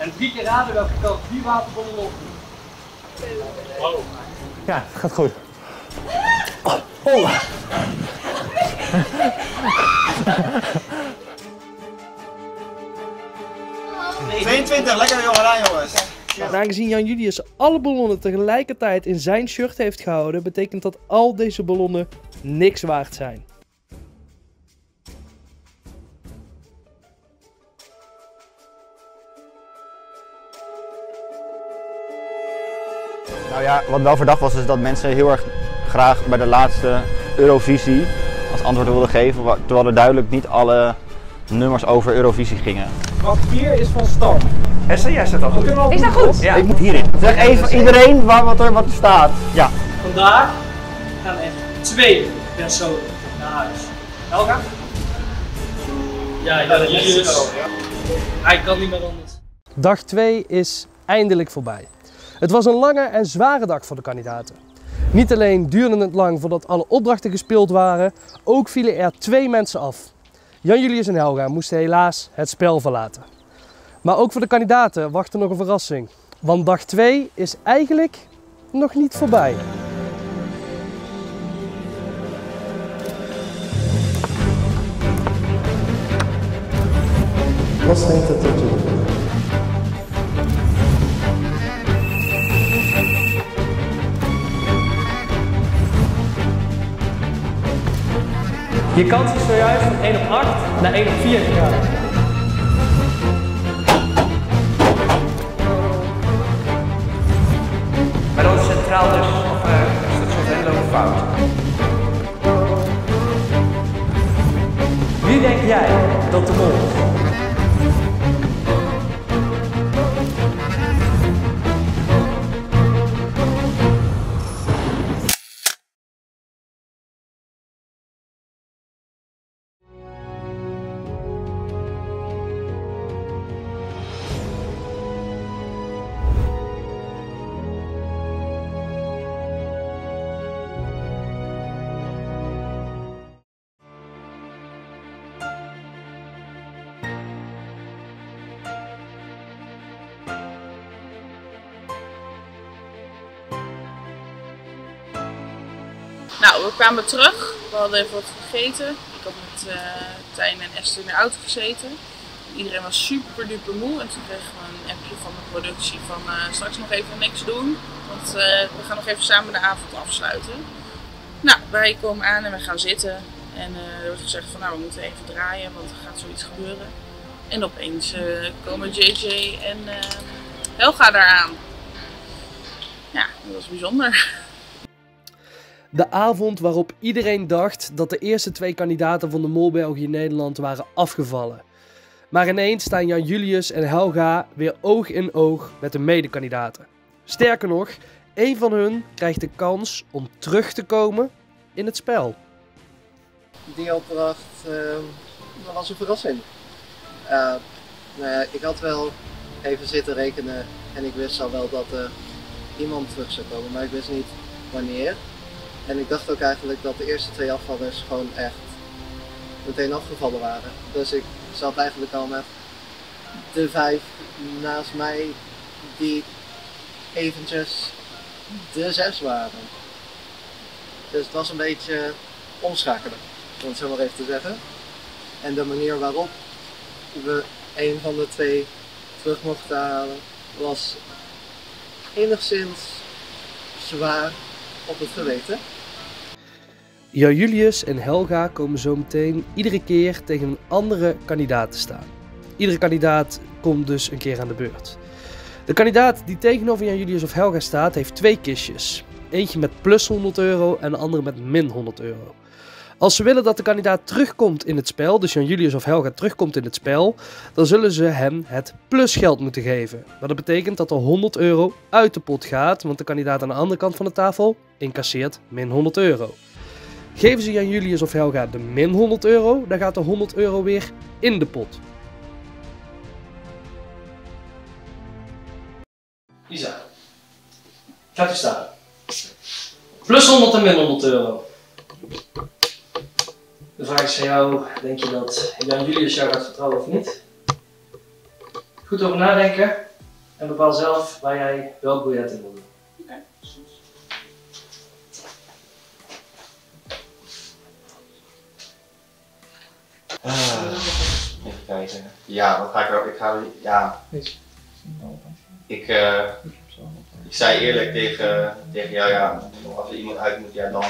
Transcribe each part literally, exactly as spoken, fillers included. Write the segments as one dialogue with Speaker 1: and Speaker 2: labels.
Speaker 1: En drie keer raden welke kant die waterballen op doen. Oh.
Speaker 2: Ja, het gaat goed. Oh. Oh.
Speaker 3: tweeëntwintig, lekker jongen, jongens.
Speaker 4: En aangezien Jan Julius alle ballonnen tegelijkertijd in zijn shirt heeft gehouden, betekent dat al deze ballonnen niks waard zijn.
Speaker 2: Nou ja, wat wel verdacht was, is dat mensen heel erg graag bij de laatste Eurovisie als antwoord wilden geven, terwijl er duidelijk niet alle nummers over Eurovisie gingen.
Speaker 1: Wat vier is van Stam.
Speaker 3: Hesse, jij zet dat goed.
Speaker 5: Is dat goed?
Speaker 2: Ja. Ik moet hierin. Zeg even iedereen waar, wat, er, wat er staat. Ja.
Speaker 1: Vandaag gaan er twee personen naar huis. Helga? Ja, ja, dat is het. Hij kan niet meer anders.
Speaker 4: Dag twee is eindelijk voorbij. Het was een lange en zware dag voor de kandidaten. Niet alleen duurde het lang voordat alle opdrachten gespeeld waren, ook vielen er twee mensen af. Jan Julius en Helga moesten helaas het spel verlaten. Maar ook voor de kandidaten wachtte nog een verrassing. Want dag twee is eigenlijk nog niet voorbij. Wat neemt het ertoe? Je kans is zojuist van één op acht naar één op vier gegaan.
Speaker 3: Bij ons centraal dus, of uh, station Venlo fout.
Speaker 4: Wie denk jij dat de mol is?
Speaker 5: Nou, we kwamen terug. We hadden even wat gegeten. Ik had met uh, Tijn en Esther in de auto gezeten. Iedereen was super duper moe. En toen kregen we een appje van de productie van uh, straks nog even niks doen. Want uh, we gaan nog even samen de avond afsluiten. Nou, wij komen aan en we gaan zitten. En uh, er wordt gezegd van nou, we moeten even draaien, want er gaat zoiets gebeuren. En opeens uh, komen J J en uh, Helga daaraan. Ja, dat was bijzonder.
Speaker 4: De avond waarop iedereen dacht dat de eerste twee kandidaten van de Mol België-Nederland waren afgevallen. Maar ineens staan Jan Julius en Helga weer oog in oog met de medekandidaten. Sterker nog, één van hun krijgt de kans om terug te komen in het spel.
Speaker 6: Die opdracht uh, dat was een verrassing. Uh, nou, ik had wel even zitten rekenen en ik wist al wel dat er iemand terug zou komen, maar ik wist niet wanneer. En ik dacht ook eigenlijk dat de eerste twee afvallers gewoon echt meteen afgevallen waren. Dus ik zat eigenlijk al met de vijf naast mij die eventjes de zes waren. Dus het was een beetje omschakelen, om het zo maar even te zeggen. En de manier waarop we een van de twee terug mochten halen was enigszins zwaar op het geweten.
Speaker 4: Jan Julius en Helga komen zo meteen iedere keer tegen een andere kandidaat te staan. Iedere kandidaat komt dus een keer aan de beurt. De kandidaat die tegenover Jan Julius of Helga staat heeft twee kistjes. Eentje met plus honderd euro en de andere met min honderd euro. Als ze willen dat de kandidaat terugkomt in het spel, dus Jan Julius of Helga terugkomt in het spel, dan zullen ze hem het plusgeld moeten geven. Maar dat betekent dat er honderd euro uit de pot gaat, want de kandidaat aan de andere kant van de tafel incasseert min honderd euro. Geven ze Jan Julius of Helga de min honderd euro, dan gaat de honderd euro weer in de pot.
Speaker 1: Isa, gaat u staan. Plus honderd en min honderd euro. De vraag is aan jou, denk je dat Jan Julius jou gaat vertrouwen of niet? Goed over nadenken.
Speaker 4: En bepaal zelf waar jij welk biljet in wil doen.
Speaker 5: Oké, okay, precies.
Speaker 2: Uh, even kijken. Ja, wat ga ik er... Ik ga... Ja... Ik, uh, ik zei eerlijk tegen, tegen jou, ja, als er iemand uit moet, ja, dan,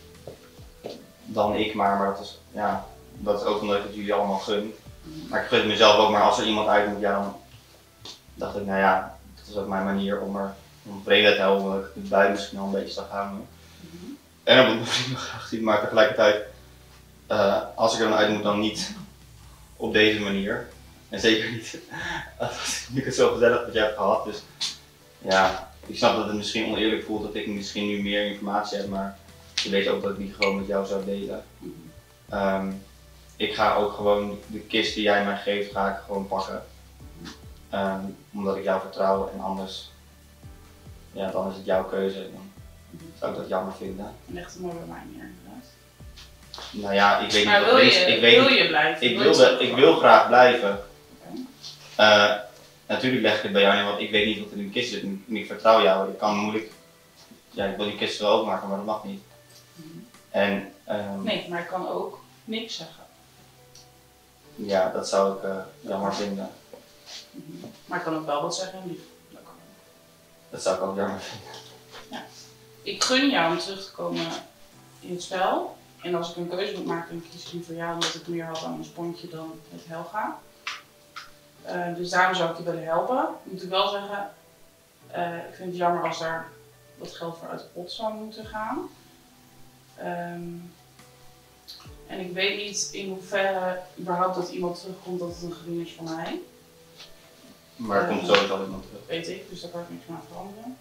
Speaker 2: dan ik maar, maar dat is, ja, dat is ook omdat ik het jullie allemaal gun. Maar ik gun het mezelf ook, maar als er iemand uit moet, ja, dan dacht ik, nou ja, dat is ook mijn manier om er om vrede te helpen, omdat ik het bij misschien al een beetje zag hangen. Mm-hmm. En dat moet mijn vrienden graag zien, maar tegelijkertijd, uh, als ik er dan uit moet, dan niet op deze manier. En zeker niet als ik het zo gezellig met je heb gehad. Dus ja, ik snap dat het misschien oneerlijk voelt dat ik misschien nu meer informatie heb, maar je weet ook dat ik die gewoon met jou zou delen. Um, ik ga ook gewoon de kist die jij mij geeft, ga ik gewoon pakken. Um, omdat ik jou vertrouw en anders, ja, dan is het jouw keuze. Dan zou ik dat jammer vinden.
Speaker 5: Leg het maar bij mij neer inderdaad.
Speaker 2: Nou ja, ik weet
Speaker 5: maar
Speaker 2: niet
Speaker 5: wil
Speaker 2: wat
Speaker 5: je,
Speaker 2: is. Ik weet
Speaker 5: wil
Speaker 2: niet,
Speaker 5: je blijven?
Speaker 2: Ik
Speaker 5: wil,
Speaker 2: wil, ik wil graag blijven.
Speaker 5: Okay.
Speaker 2: Uh, natuurlijk leg ik het bij jou neer, want ik weet niet wat er in de kist zit en ik vertrouw jou. Ik kan moeilijk, ja, ik wil die kist wel openmaken, maar dat mag niet.
Speaker 5: Mm-hmm.
Speaker 2: En, um,
Speaker 5: nee, maar ik kan ook niks zeggen.
Speaker 2: Ja, dat zou ik uh, jammer vinden.
Speaker 5: Mm-hmm. Maar ik kan ook wel wat zeggen en lief. Dat kan ook.
Speaker 2: Dat zou ik ook jammer vinden.
Speaker 5: Ja. Ik gun jou om terug te komen in het spel. En als ik een keuze moet maken, dan kies ik liever jou omdat ik meer had aan een sponsje dan met Helga. Uh, dus daarom zou ik je willen helpen. Moet ik wel zeggen, uh, ik vind het jammer als daar wat geld voor uit de pot zou moeten gaan. Um, en ik weet niet in hoeverre überhaupt dat iemand terugkomt dat het een gewin is voor mij.
Speaker 2: Maar er uh, komt sowieso iemand terug.
Speaker 5: Weet ik, dus daar kan ik niks aan veranderen.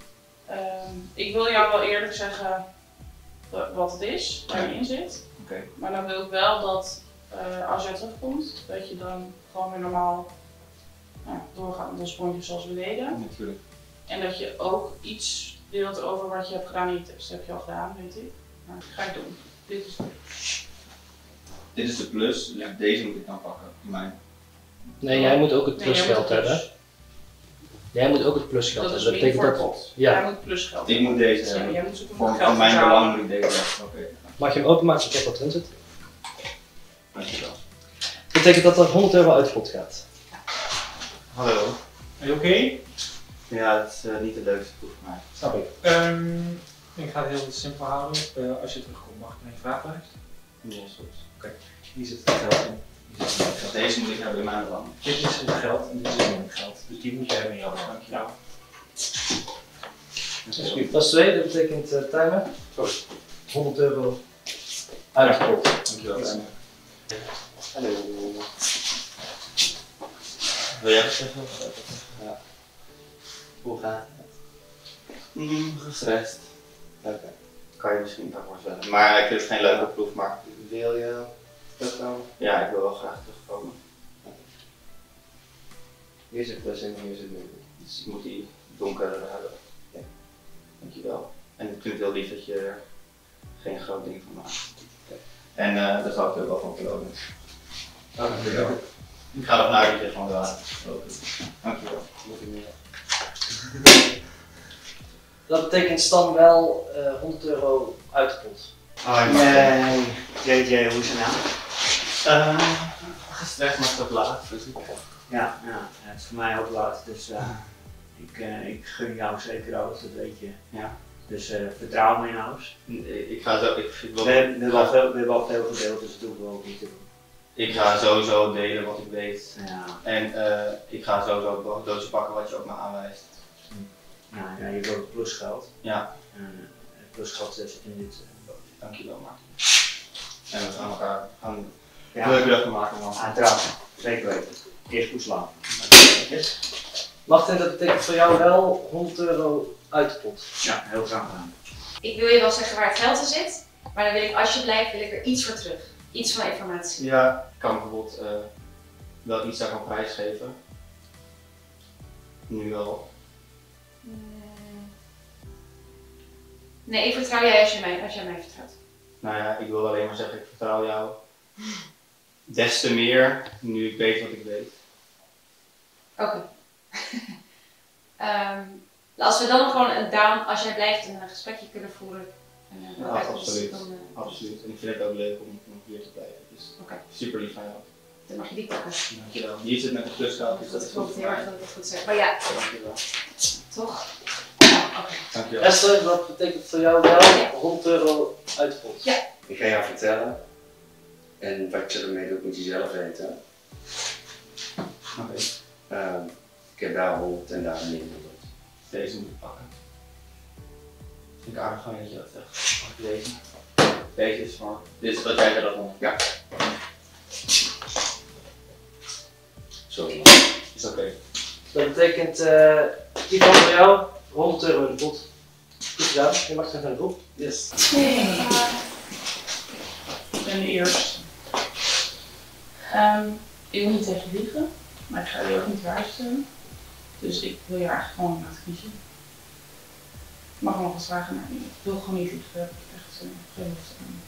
Speaker 5: Um, ik wil jou wel eerlijk zeggen wat het is, waar je in zit.
Speaker 2: Okay.
Speaker 5: Maar dan wil ik wel dat uh, als jij terugkomt, dat je dan gewoon weer normaal nou, doorgaat met een sponsje zoals we deden.
Speaker 2: Natuurlijk.
Speaker 5: En dat je ook iets deelt over wat je hebt gedaan in je test. Dat heb je al gedaan, weet ik. Maar dat ga ik doen. Dit is de plus.
Speaker 2: Dit is de plus, dus deze moet ik dan pakken. Mijn.
Speaker 4: Nee, jij moet ook het plusgeld nee, hebben. Jij moet ook het plusgeld hebben.
Speaker 5: Dat is dat betekent
Speaker 4: dat. Ja.
Speaker 5: Jij moet plusgeld.
Speaker 2: Ik moet deze
Speaker 5: ja,
Speaker 2: hebben.
Speaker 5: Jij moet
Speaker 2: voor voor mijn belang moet ik deze hebben. Okay.
Speaker 4: Mag je hem openmaken zodat ik wat erin zit?
Speaker 2: Dankjewel.
Speaker 4: Dat betekent dat er honderd euro uit de pot gaat.
Speaker 2: Hallo.
Speaker 7: Ben je oké? Okay?
Speaker 2: Ja, het is uh, niet de leukste proef voor mij.
Speaker 7: Snap ik. Um, ik ga het heel simpel houden. Uh, als je terugkomt, mag ik naar je vraaglijst?
Speaker 2: Ja, is goed.
Speaker 7: Oké. Hier zit het geld in. Hier zit het geld.
Speaker 2: Deze moet ik hebben in mijn belang.
Speaker 7: Dit is het geld en dit is mijn geld. Dus die moet jij hebben in jouw belang. Dankjewel.
Speaker 4: Ja. Dat is twee, dat betekent uh, timer. honderd euro uit de pot.
Speaker 2: Dankjewel. Ja. Hallo. Wil jij wat zeggen? Ja. Hoe gaat het? Mm, gestrest. Lekker. Kan je misschien wel voorstellen. Maar ik vind het geen leuke proef, maar wil je terugkomen? Ja, ik wil wel graag terugkomen. Hier zit plus en hier zit min. Dus ik moet die donkere hebben. Ja. Dankjewel. En ik vind het heel lief dat je er geen groot ding van maakt. Okay. En uh, daar zal ik er wel van belonen. Dankjewel. Ik ga ervan uit dat je gewoon wel dankjewel.
Speaker 4: Dat betekent Stan wel uh, honderd euro uit de pot.
Speaker 8: Oh nee, J J, hoe is het nou?
Speaker 2: Uh, gestrest, maar toch laat. Dus
Speaker 8: ja, ja, het is voor mij ook laat, dus uh, ik, uh, ik gun jou zeker ook, dat weet je.
Speaker 2: Ja.
Speaker 8: Dus uh, vertrouw me in huis.
Speaker 2: Ik ga zo, ik, ik wil,
Speaker 8: we, hebben, we, hebben al veel, we hebben al veel gedeeld, dus dat doen we ook niet te doen.
Speaker 2: Ik ga sowieso delen wat ik weet.
Speaker 8: Ja.
Speaker 2: En uh, ik ga sowieso het doosje pakken wat je ook me aanwijst.
Speaker 8: Ja, ja, je wilt plusgeld.
Speaker 2: Ja.
Speaker 8: Uh, het plusgeld zit in dit uh, doosje.
Speaker 2: Dankjewel, Martin. En we gaan elkaar gaan
Speaker 8: ja.
Speaker 2: een leuke dag van maken, man.
Speaker 8: Uiteraard, zeker weten. Eerst goed slapen.
Speaker 4: Yes. Martin, dat betekent voor jou wel honderd euro uit de pot.
Speaker 8: Ja, heel graag gedaan.
Speaker 9: Ik wil je wel zeggen waar het geld in zit, maar dan wil ik als je blijft, wil ik er iets voor terug. Iets van informatie.
Speaker 2: Ja, ik kan bijvoorbeeld uh, wel iets daarvan prijsgeven. Nu wel.
Speaker 9: Nee, ik vertrouw jij als, je mij, als jij mij vertrouwt.
Speaker 2: Nou ja, ik wil alleen maar zeggen, ik vertrouw jou. Des te meer, nu ik weet wat ik weet.
Speaker 9: Oké. Okay. Um, als we dan gewoon een down, als jij blijft een gesprekje kunnen voeren. En, uh,
Speaker 2: ja, absoluut.
Speaker 9: Dan, uh,
Speaker 2: absoluut. En ik vind het ook leuk om, om hier te blijven. Dus
Speaker 9: okay.
Speaker 2: Super lief van jou.
Speaker 9: Dan mag je die pakken.
Speaker 2: Dankjewel. Hier zit met een pluskaart, dus dat is
Speaker 9: goed.
Speaker 2: goed.
Speaker 9: Heel erg dat ik het goed zeg. Maar ja,
Speaker 2: dankjewel.
Speaker 9: Toch? Ja, oké. Okay.
Speaker 2: Dankjewel.
Speaker 4: Esther, dat betekent voor jou wel ja. honderd euro uit de pot.
Speaker 9: Ja.
Speaker 10: Ik ga jou vertellen. En wat je ermee doet, moet je zelf weten.
Speaker 2: Oké. Okay.
Speaker 10: Uh, ik heb daar honderd en daar minder.
Speaker 2: Deze moet ik pakken. Vind ik aardig gewoon dat je dat zegt. Mag ik deze? Deze is voor. Dit is wat jij dat honderd.
Speaker 10: Ja. Sorry man.
Speaker 2: Is oké. Okay.
Speaker 4: Dat betekent uh, Ivan voor jou honderd euro in de pot. Goed gedaan, je mag even naar de groep.
Speaker 5: Yes. Nee. Ik ben de eerste. Um, ik wil niet tegen je liegen, maar ik ga je ook niet waarschuwen. Dus ik wil je eigenlijk gewoon laten kiezen. Ik mag nog eens vragen, maar ik wil gewoon niet liegen. Ik heb echt uh, geen behoefte aan.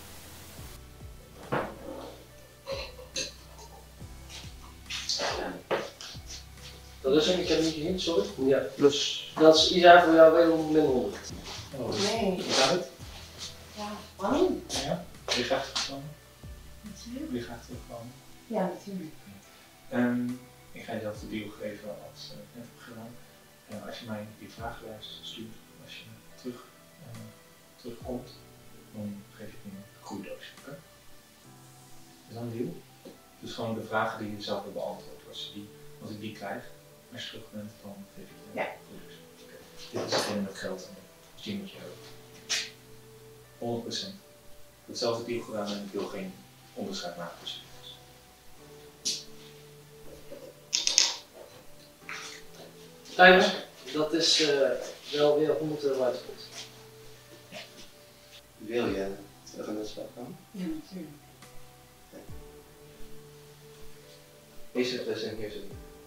Speaker 4: Dat is hem, ik heb hem niet gezien, sorry. Ja, plus. Dat is Isa voor jou wederom min honderd.
Speaker 7: Oh,
Speaker 9: nee.
Speaker 7: Hoe gaat het?
Speaker 9: Ja, waarom?
Speaker 7: Ja, wil je graag terugkomen? Wil je graag terugkomen?
Speaker 9: Ja, natuurlijk.
Speaker 7: Um, ik ga je zelf de deal geven als uh, net heb gedaan. Uh, als je mij die vragenlijst stuurt, als je terug, uh, terugkomt, dan geef ik je een groeidoosje. Okay? Is dat een deal? Dus gewoon de vragen die je zelf wil beantwoorden. Als, je die, als ik die krijg, als je terug bent, dan geef ik je een
Speaker 9: ja.
Speaker 7: groeidoosje. Okay. Dit is degene met geld en dus die moet je hebben. honderd procent. Hetzelfde deal gedaan en ik wil geen onderscheid maken tussen.
Speaker 4: Timer, dat is uh, wel weer honderd euro uit de pot.
Speaker 10: Wil je terug in het spel komen?
Speaker 9: Ja, natuurlijk.
Speaker 10: Hier zit dus en hier zit.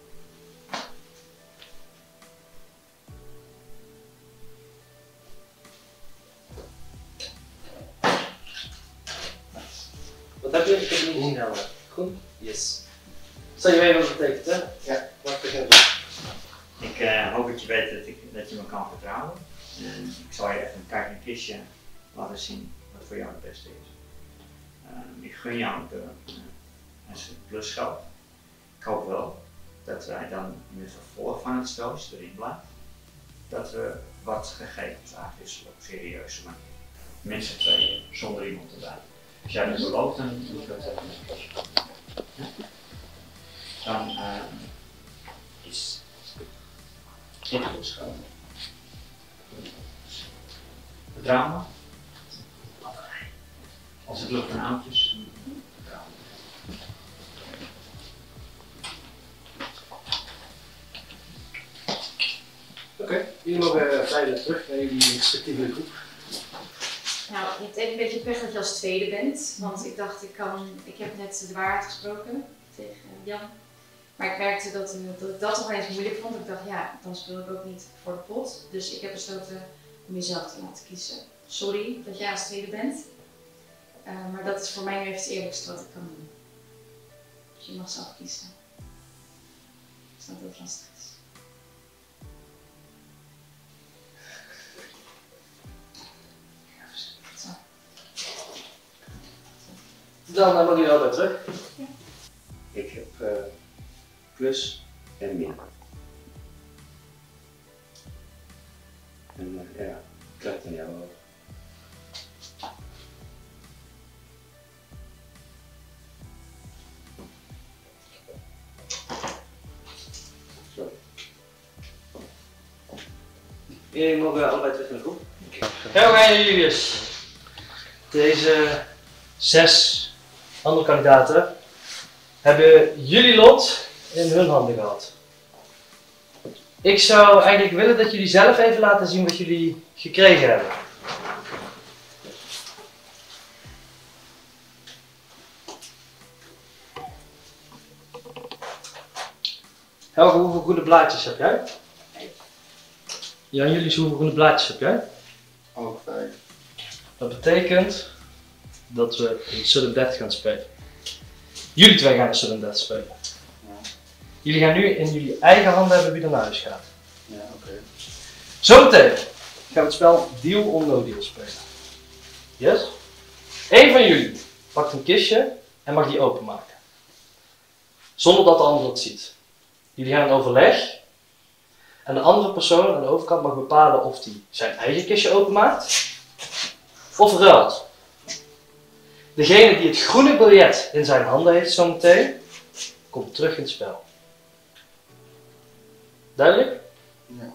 Speaker 4: Wat heb je? Ik heb het niet gezien helemaal. Goed? Yes. Zal je weten wat het betekent, hè?
Speaker 10: Ja, mag ik beginnen?
Speaker 8: Ik uh, hoop dat je weet dat, ik, dat je me kan vertrouwen. En ik zal je even een kaart en een kistje laten zien wat voor jou het beste is. Uh, ik gun jou de uh, plus geld. Ik hoop wel dat wij dan in het vervolg van het spel, als je erin blijft, dat we wat gegevens uitwisselen op serieuze manier. Mensen tweeën zonder iemand erbij. Als jij dat belooft, dan doe ik dat even een kistje. Ja? Dan uh, is dit plus geld. Vertrouwen. Als het lukt van oudjes.
Speaker 4: Oké, okay. Jullie mogen vrijdag terug naar jullie respectieve groep.
Speaker 9: Nou, je hebt even een beetje pech dat je als tweede bent, want ik dacht ik kan, ik heb net de waarheid gesproken tegen Jan. Maar ik merkte dat, dat ik dat toch eens moeilijk vond. Ik dacht ja, dan speel ik ook niet voor de pot. Dus ik heb besloten om jezelf te laten kiezen. Sorry dat jij als tweede bent. Uh, maar dat is voor mij nu even het eerlijkste wat ik kan doen. Dus je mag zelf kiezen. Ik snap dat het lastig is. Zo.
Speaker 4: Dan uh, mag je wel weer terug.
Speaker 9: Ja.
Speaker 10: Ik heb uh, plus en min. En uh, ja, klopt in jou ook.
Speaker 4: Jullie mogen allebei terug naar de groep. Helga en Julius. Deze zes andere kandidaten hebben jullie lot in hun handen gehad. Ik zou eigenlijk willen dat jullie zelf even laten zien wat jullie gekregen hebben. Helga, hoeveel groene blaadjes heb jij? Jan, jullie hoeveel groene blaadjes heb jij?
Speaker 2: Ook vijf.
Speaker 4: Dat betekent dat we een sudden death gaan spelen. Jullie twee gaan een sudden death spelen.
Speaker 2: Ja.
Speaker 4: Jullie gaan nu in jullie eigen handen hebben wie er naar huis gaat.
Speaker 2: Ja. Ja, oké. Okay.
Speaker 4: Zometeen gaan we het spel Deal or No Deal spelen. Yes? Eén van jullie pakt een kistje en mag die openmaken. Zonder dat de ander het ziet. Jullie gaan in overleg. En de andere persoon aan de overkant mag bepalen of hij zijn eigen kistje openmaakt of ruilt. Degene die het groene biljet in zijn handen heeft zometeen, komt terug in het spel. Duidelijk?
Speaker 2: Ja.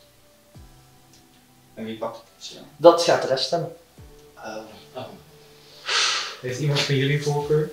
Speaker 2: En wie pakt het? Ja.
Speaker 4: Dat gaat de rest stemmen.
Speaker 2: Uh, oh.
Speaker 7: Heeft iemand van jullie voorkeur?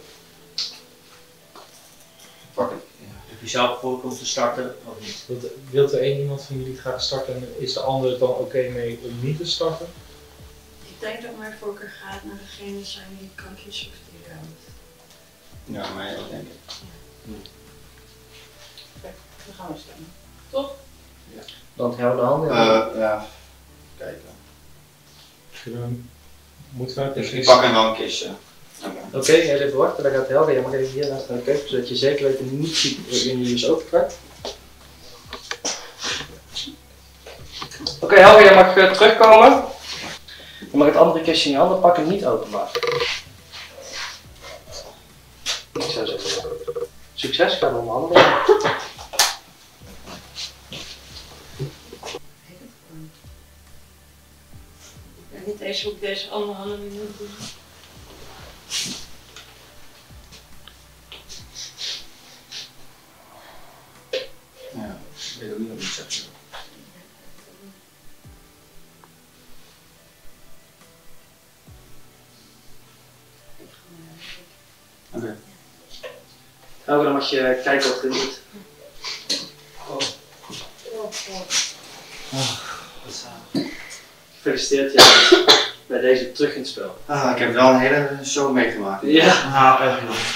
Speaker 2: Pak het. Ja.
Speaker 8: Heb je zelf voorkeur om te starten of niet?
Speaker 7: Wilt, wilt er één iemand van jullie graag starten en is de ander het dan oké okay mee om niet te starten?
Speaker 11: Ik denk dat mijn voorkeur gaat naar degene zijn die kan kiezen of die ruilt.
Speaker 2: Ja, mij ook denk ik.
Speaker 5: Hm. Kijk, dan gaan we stemmen. Toch?
Speaker 2: Ja.
Speaker 4: Dan hou de handen.
Speaker 2: Uh, ja, kijken.
Speaker 7: Moeten we het
Speaker 2: dus ik pak hem wel een kistje.
Speaker 4: Oké, okay, heel even wachten, dan gaat Helga. Jij mag even hier naast naar de keuken, zodat je zeker weet niet ziet waarin je dus openpakt. Oké, okay, Helga, jij mag uh, terugkomen. Je mag het andere kistje in je handen pakken en niet openmaken. Ik zou zeggen, succes, ga dan onderhandelen.
Speaker 11: Ik weet niet eens hoe ik deze onderhandeling moet doen.
Speaker 2: Ja, ik weet ook niet wat ik zeg. Oké. Okay.
Speaker 4: Nou, dan mag je kijken wat erin zit.
Speaker 11: Oh. Oh,
Speaker 2: oh.
Speaker 4: Gefeliciteerd jij bij deze terug in het spel.
Speaker 2: Ah, ik heb wel een hele show meegemaakt.
Speaker 4: Ja.
Speaker 2: Nou, echt niet.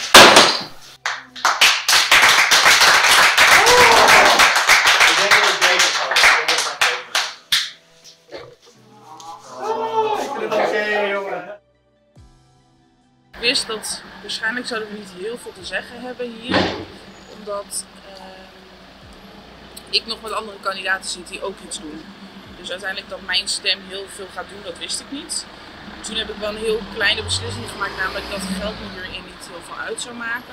Speaker 5: Ik wist dat waarschijnlijk zouden we niet heel veel te zeggen hebben hier, omdat uh, ik nog met andere kandidaten zit die ook iets doen. Dus uiteindelijk dat mijn stem heel veel gaat doen, dat wist ik niet. Toen heb ik wel een heel kleine beslissing gemaakt, namelijk dat geld me hierin niet heel veel uit zou maken.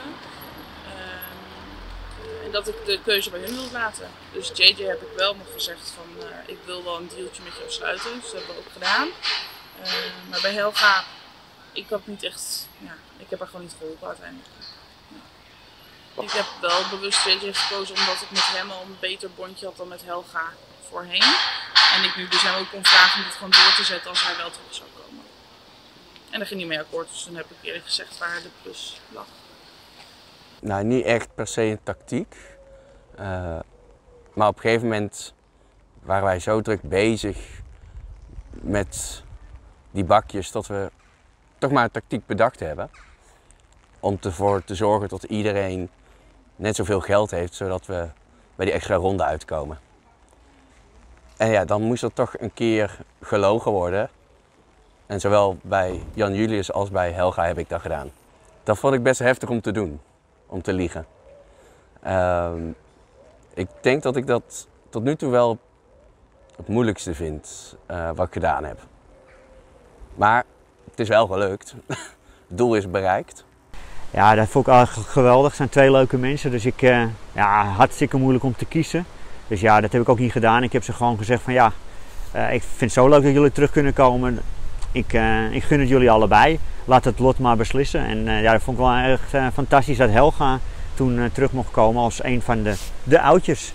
Speaker 5: Uh, en dat ik de keuze bij hun wil laten. Dus J J heb ik wel nog gezegd van uh, ik wil wel een dealtje met jou sluiten, dus dat hebben we ook gedaan. Uh, maar bij Helga, ik had niet echt, ja, ik heb haar gewoon niet geholpen uiteindelijk. Ja. Ik heb wel bewust J J gekozen omdat ik met hem al een beter bondje had dan met Helga voorheen. En ik nu dus hem ook kon vragen om het gewoon door te zetten als hij wel terug zou komen. En daar ging hij mee akkoord, dus toen heb ik eerlijk gezegd waar de plus lag.
Speaker 12: Nou, niet echt per se een tactiek. Uh, maar op een gegeven moment waren wij zo druk bezig met die bakjes dat we toch maar een tactiek bedacht hebben. Om ervoor te zorgen dat iedereen net zoveel geld heeft, zodat we bij die extra ronde uitkomen. En ja, dan moest er toch een keer gelogen worden. En zowel bij Jan Julius als bij Helga heb ik dat gedaan. Dat vond ik best heftig om te doen, om te liegen. Uh, ik denk dat ik dat tot nu toe wel het moeilijkste vind uh, wat ik gedaan heb. Maar het is wel gelukt. Het doel is bereikt.
Speaker 13: Ja, dat vond ik eigenlijk geweldig. Het zijn twee leuke mensen, dus ik, uh, ja, hartstikke moeilijk om te kiezen. Dus ja, dat heb ik ook niet gedaan. Ik heb ze gewoon gezegd van ja, uh, ik vind het zo leuk dat jullie terug kunnen komen. Ik, uh, ik gun het jullie allebei. Laat het lot maar beslissen. En uh, ja, dat vond ik wel erg uh, fantastisch dat Helga toen uh, terug mocht komen als een van de, de oudjes.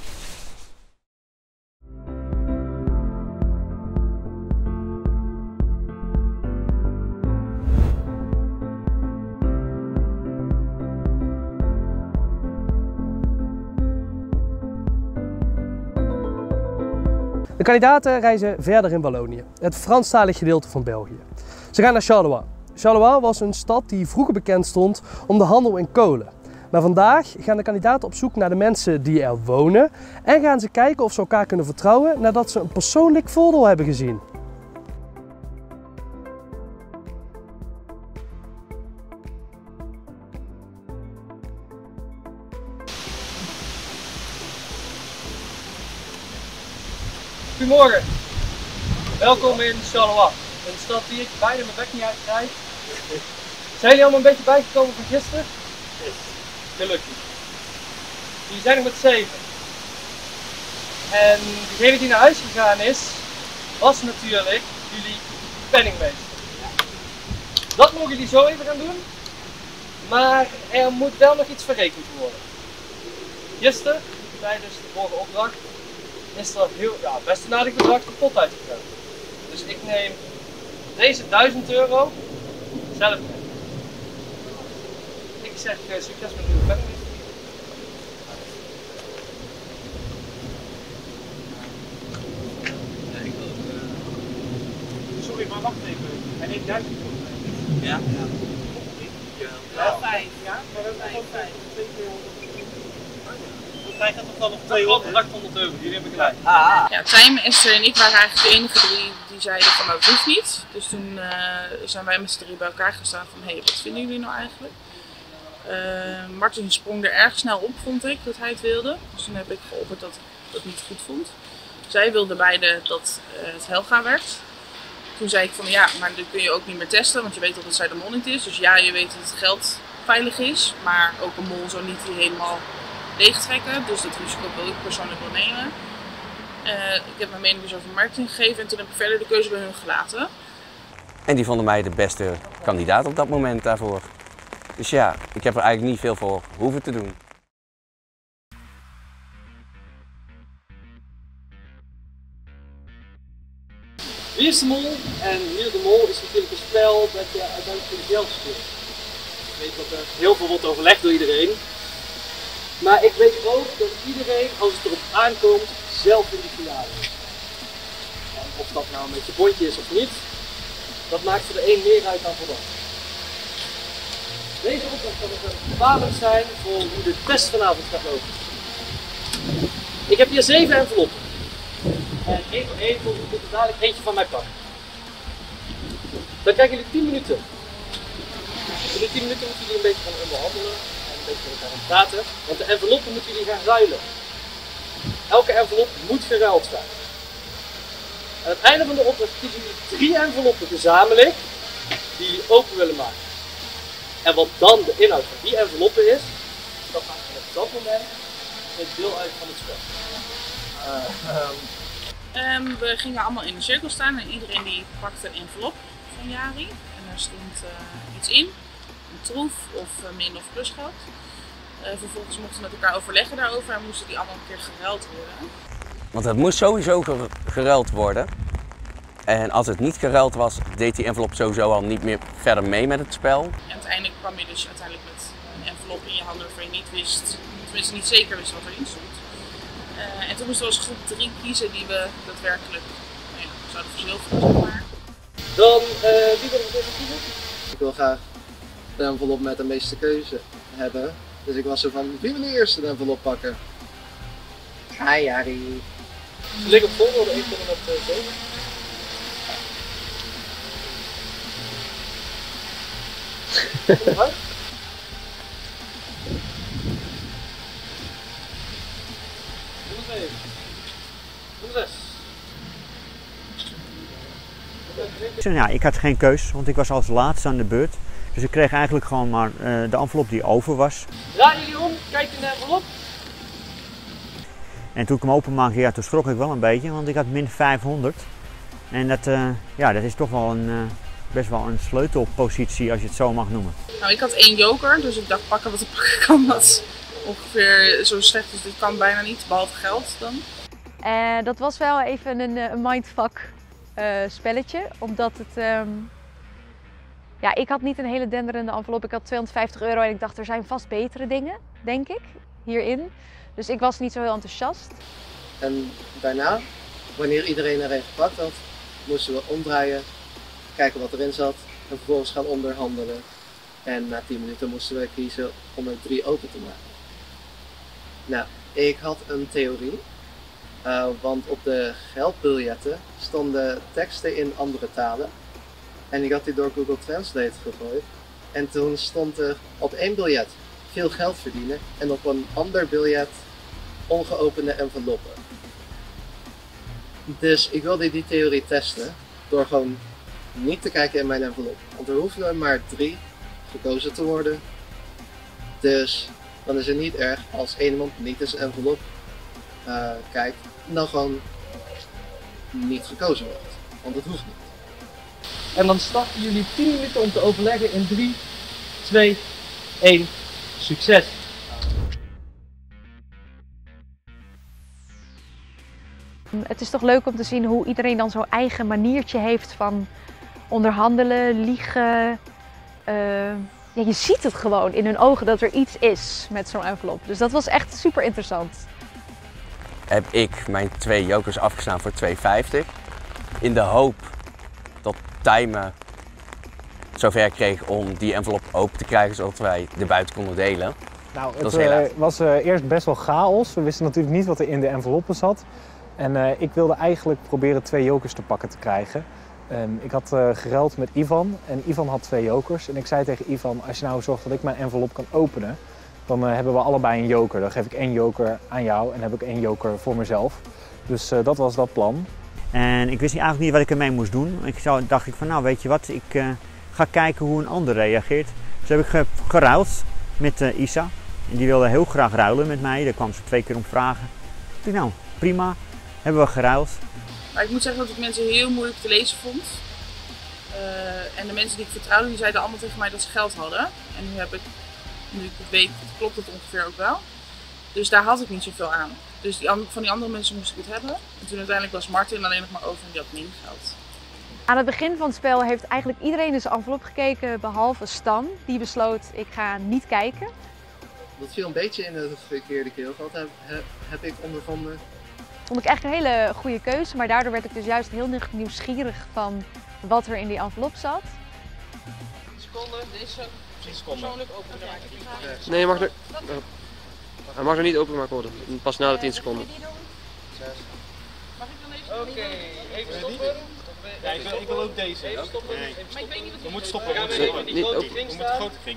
Speaker 4: De kandidaten reizen verder in Wallonië, het Franstalig gedeelte van België. Ze gaan naar Charleroi. Charleroi was een stad die vroeger bekend stond om de handel in kolen. Maar vandaag gaan de kandidaten op zoek naar de mensen die er wonen en gaan ze kijken of ze elkaar kunnen vertrouwen nadat ze een persoonlijk voordeel hebben gezien. Goedemorgen. Welkom in Charleroi. Een stad die ik bijna mijn bek niet uit krijg. Zijn jullie allemaal een beetje bijgekomen van gisteren? Gelukkig. Jullie zijn nog met zeven. En degene die naar huis gegaan is, was natuurlijk jullie penningmeester. Dat mogen jullie zo even gaan doen. Maar er moet wel nog iets verrekend worden. Gisteren, tijdens de vorige opdracht, is er heel, ja, best een aardig bedrag de pot uitgegaan. Dus ik neem deze duizend euro zelf mee. Ik zeg uh, succes met uw penningmeester.
Speaker 1: Sorry, maar wacht even. Hij neemt duizend euro mee.
Speaker 4: Ja?
Speaker 1: Ja. Ja, vijf. Ja, maar dat is ook vijf. Hij gaat toch dan nog tweehonderd, achthonderd euro, jullie hebben gelijk.
Speaker 5: Ah. Ja, Tijm, Esther en ik waren eigenlijk de enige drie die zeiden van nou, dat hoeft niet. Dus toen uh, zijn wij met z'n drie bij elkaar gestaan van hé, hey, wat vinden jullie nou eigenlijk? Uh, Martin sprong er erg snel op, vond ik, dat hij het wilde. Dus toen heb ik geopperd dat ik dat niet goed vond. Zij wilden beide dat uh, het Helga werd. Toen zei ik van ja, maar dit kun je ook niet meer testen, want je weet dat het zij de mol niet is. Dus ja, je weet dat het geld veilig is, maar ook een mol zou niet die helemaal leegtrekken. Dus dat risico wil ik persoonlijk wel nemen. Uh, ik heb mijn mening dus over Martin gegeven en toen heb ik verder de keuze bij hun gelaten.
Speaker 12: En die vonden mij de beste kandidaat op dat moment daarvoor. Dus ja, ik heb er eigenlijk niet veel voor hoeven te doen.
Speaker 4: Wie is de mol? En Wie de Mol is natuurlijk een spel dat je uiteindelijk voor jezelf speelt. Ik weet dat er heel veel wordt overlegd door iedereen. Maar ik weet ook dat iedereen, als het erop aankomt, zelf in die finale is. En of dat nou een beetje bondje is of niet, dat maakt voor de een meer uit dan voor de ander. Deze opdracht kan dus bepalend zijn voor hoe de test vanavond gaat lopen. Ik heb hier zeven enveloppen. En één voor één moet er dadelijk eentje van mij pakken. Dan krijgen jullie tien minuten. In die tien minuten moeten jullie een beetje gaan onderhandelen en een beetje met elkaar gaan praten. Want de enveloppen moeten jullie gaan ruilen. Elke envelop moet geruild zijn. Aan het einde van de opdracht kiezen jullie drie enveloppen gezamenlijk die jullie open willen maken. En wat dan de inhoud van die enveloppen is, dat maakt op dat moment het deel uit van het spel. Uh, um.
Speaker 5: Um, we gingen allemaal in een cirkel staan en iedereen die pakte een envelop van Jari. En daar stond uh, iets in, een troef of uh, min of plusgeld. Uh, vervolgens mochten we met elkaar overleggen daarover en moesten die allemaal een keer geruild worden.
Speaker 12: Want het moest sowieso geruild worden. En als het niet geruild was, deed die envelop sowieso al niet meer verder mee met het spel.
Speaker 5: En uiteindelijk kwam je dus uiteindelijk met een envelop in je handen waarvan je niet wist, tenminste niet zeker wist wat erin stond. Uh, en toen moesten we als groep drie kiezen die we daadwerkelijk nou ja, zouden verzilveren, zeg maar.
Speaker 4: Dan, uh, wie wil ik even kiezen?
Speaker 6: Ik wil graag de envelop met de meeste keuze hebben. Dus ik was zo van, wie wil de eerste de envelop pakken? Hi Jari.
Speaker 4: Lig op volgorde één tot en met zeven.
Speaker 13: Ja, ik had geen keus, want ik was als laatste aan de beurt. Dus ik kreeg eigenlijk gewoon maar uh, de envelop die over was.
Speaker 4: Draai jullie om, kijk in de envelop.
Speaker 13: En toen ik hem openmaakte, ja, toen schrok ik wel een beetje, want ik had min vijfhonderd. En dat, uh, ja, dat is toch wel een, uh, best wel een sleutelpositie, als je het zo mag noemen.
Speaker 5: Nou, ik had één joker, dus ik dacht pakken wat er pakken kan. Dat ongeveer zo slecht is, dit kan bijna niet, behalve geld dan.
Speaker 14: Uh, dat was wel even een, een mindfuck uh, spelletje, omdat het... Um... Ja, ik had niet een hele denderende envelop, ik had tweehonderdvijftig euro en ik dacht er zijn vast betere dingen, denk ik, hierin. Dus ik was niet zo heel enthousiast.
Speaker 6: En daarna, wanneer iedereen er heeft gepakt had, moesten we omdraaien, kijken wat erin zat en vervolgens gaan onderhandelen. En na tien minuten moesten we kiezen om er drie open te maken. Nou, ik had een theorie, uh, want op de geldbiljetten stonden teksten in andere talen. En ik had die door Google Translate gegooid. En toen stond er op één biljet veel geld verdienen en op een ander biljet ongeopende enveloppen. Dus ik wilde die theorie testen door gewoon niet te kijken in mijn envelop. Want er hoeven er maar drie gekozen te worden. Dus dan is het niet erg als één iemand niet in zijn envelop uh, kijkt en dan gewoon niet gekozen wordt. Want het hoeft niet.
Speaker 4: En dan starten jullie tien minuten om te overleggen in drie, twee, één, succes!
Speaker 14: Het is toch leuk om te zien hoe iedereen dan zo'n eigen maniertje heeft van onderhandelen, liegen. Uh, ja, je ziet het gewoon in hun ogen dat er iets is met zo'n envelop. Dus dat was echt super interessant.
Speaker 12: Heb ik mijn twee jokers afgestaan voor twee vijftig. In de hoop dat Tij me zover kreeg om die envelop open te krijgen zodat wij de buiten konden delen.
Speaker 15: Nou,
Speaker 12: dat
Speaker 15: het
Speaker 12: is
Speaker 15: uh, was uh, eerst best wel chaos. We wisten natuurlijk niet wat er in de enveloppen zat. En uh, ik wilde eigenlijk proberen twee jokers te pakken te krijgen. Um, ik had uh, geruild met Ivan en Ivan had twee jokers. En ik zei tegen Ivan, als je nou zorgt dat ik mijn envelop kan openen, dan uh, hebben we allebei een joker. Dan geef ik één joker aan jou en heb ik één joker voor mezelf. Dus uh, dat was dat plan.
Speaker 13: En ik wist eigenlijk niet wat ik ermee moest doen. Ik zou, dacht ik van, nou weet je wat, ik uh, ga kijken hoe een ander reageert. Dus heb ik ge geruild met uh, Isa. En die wilde heel graag ruilen met mij. Daar kwam ze twee keer om vragen. Ik dacht, nou, prima. Hebben we geruild.
Speaker 5: Maar ik moet zeggen dat ik mensen heel moeilijk te lezen vond. Uh, en de mensen die ik vertrouwde, die zeiden allemaal tegen mij dat ze geld hadden. En nu heb ik, nu ik het weet, klopt het ongeveer ook wel. Dus daar had ik niet zoveel aan. Dus die, van die andere mensen moest ik het hebben. En toen uiteindelijk was Martin alleen nog maar over en die had minder geld.
Speaker 14: Aan het begin van het spel heeft eigenlijk iedereen in zijn envelop gekeken, behalve Stan. Die besloot, ik ga niet kijken.
Speaker 6: Dat viel een beetje in de verkeerde keelgat, heb, heb, heb ik ondervonden.
Speaker 14: Vond ik echt een hele goede keuze, maar daardoor werd ik dus juist heel nieuwsgierig van wat er in die envelop zat.
Speaker 5: Seconde, deze persoonlijk openen.
Speaker 16: Nee, je mag er, uh, hij mag er niet opengemaakt worden. Pas na de tien seconden.
Speaker 5: Mag ik dan even?
Speaker 1: Oké, even stoppen. Ja, ik wil, ik wil ook deze. Even stoppen. Nee. Maar ik weet niet wat we moeten stoppen. We moeten
Speaker 16: niet open.
Speaker 1: We moeten grote kring.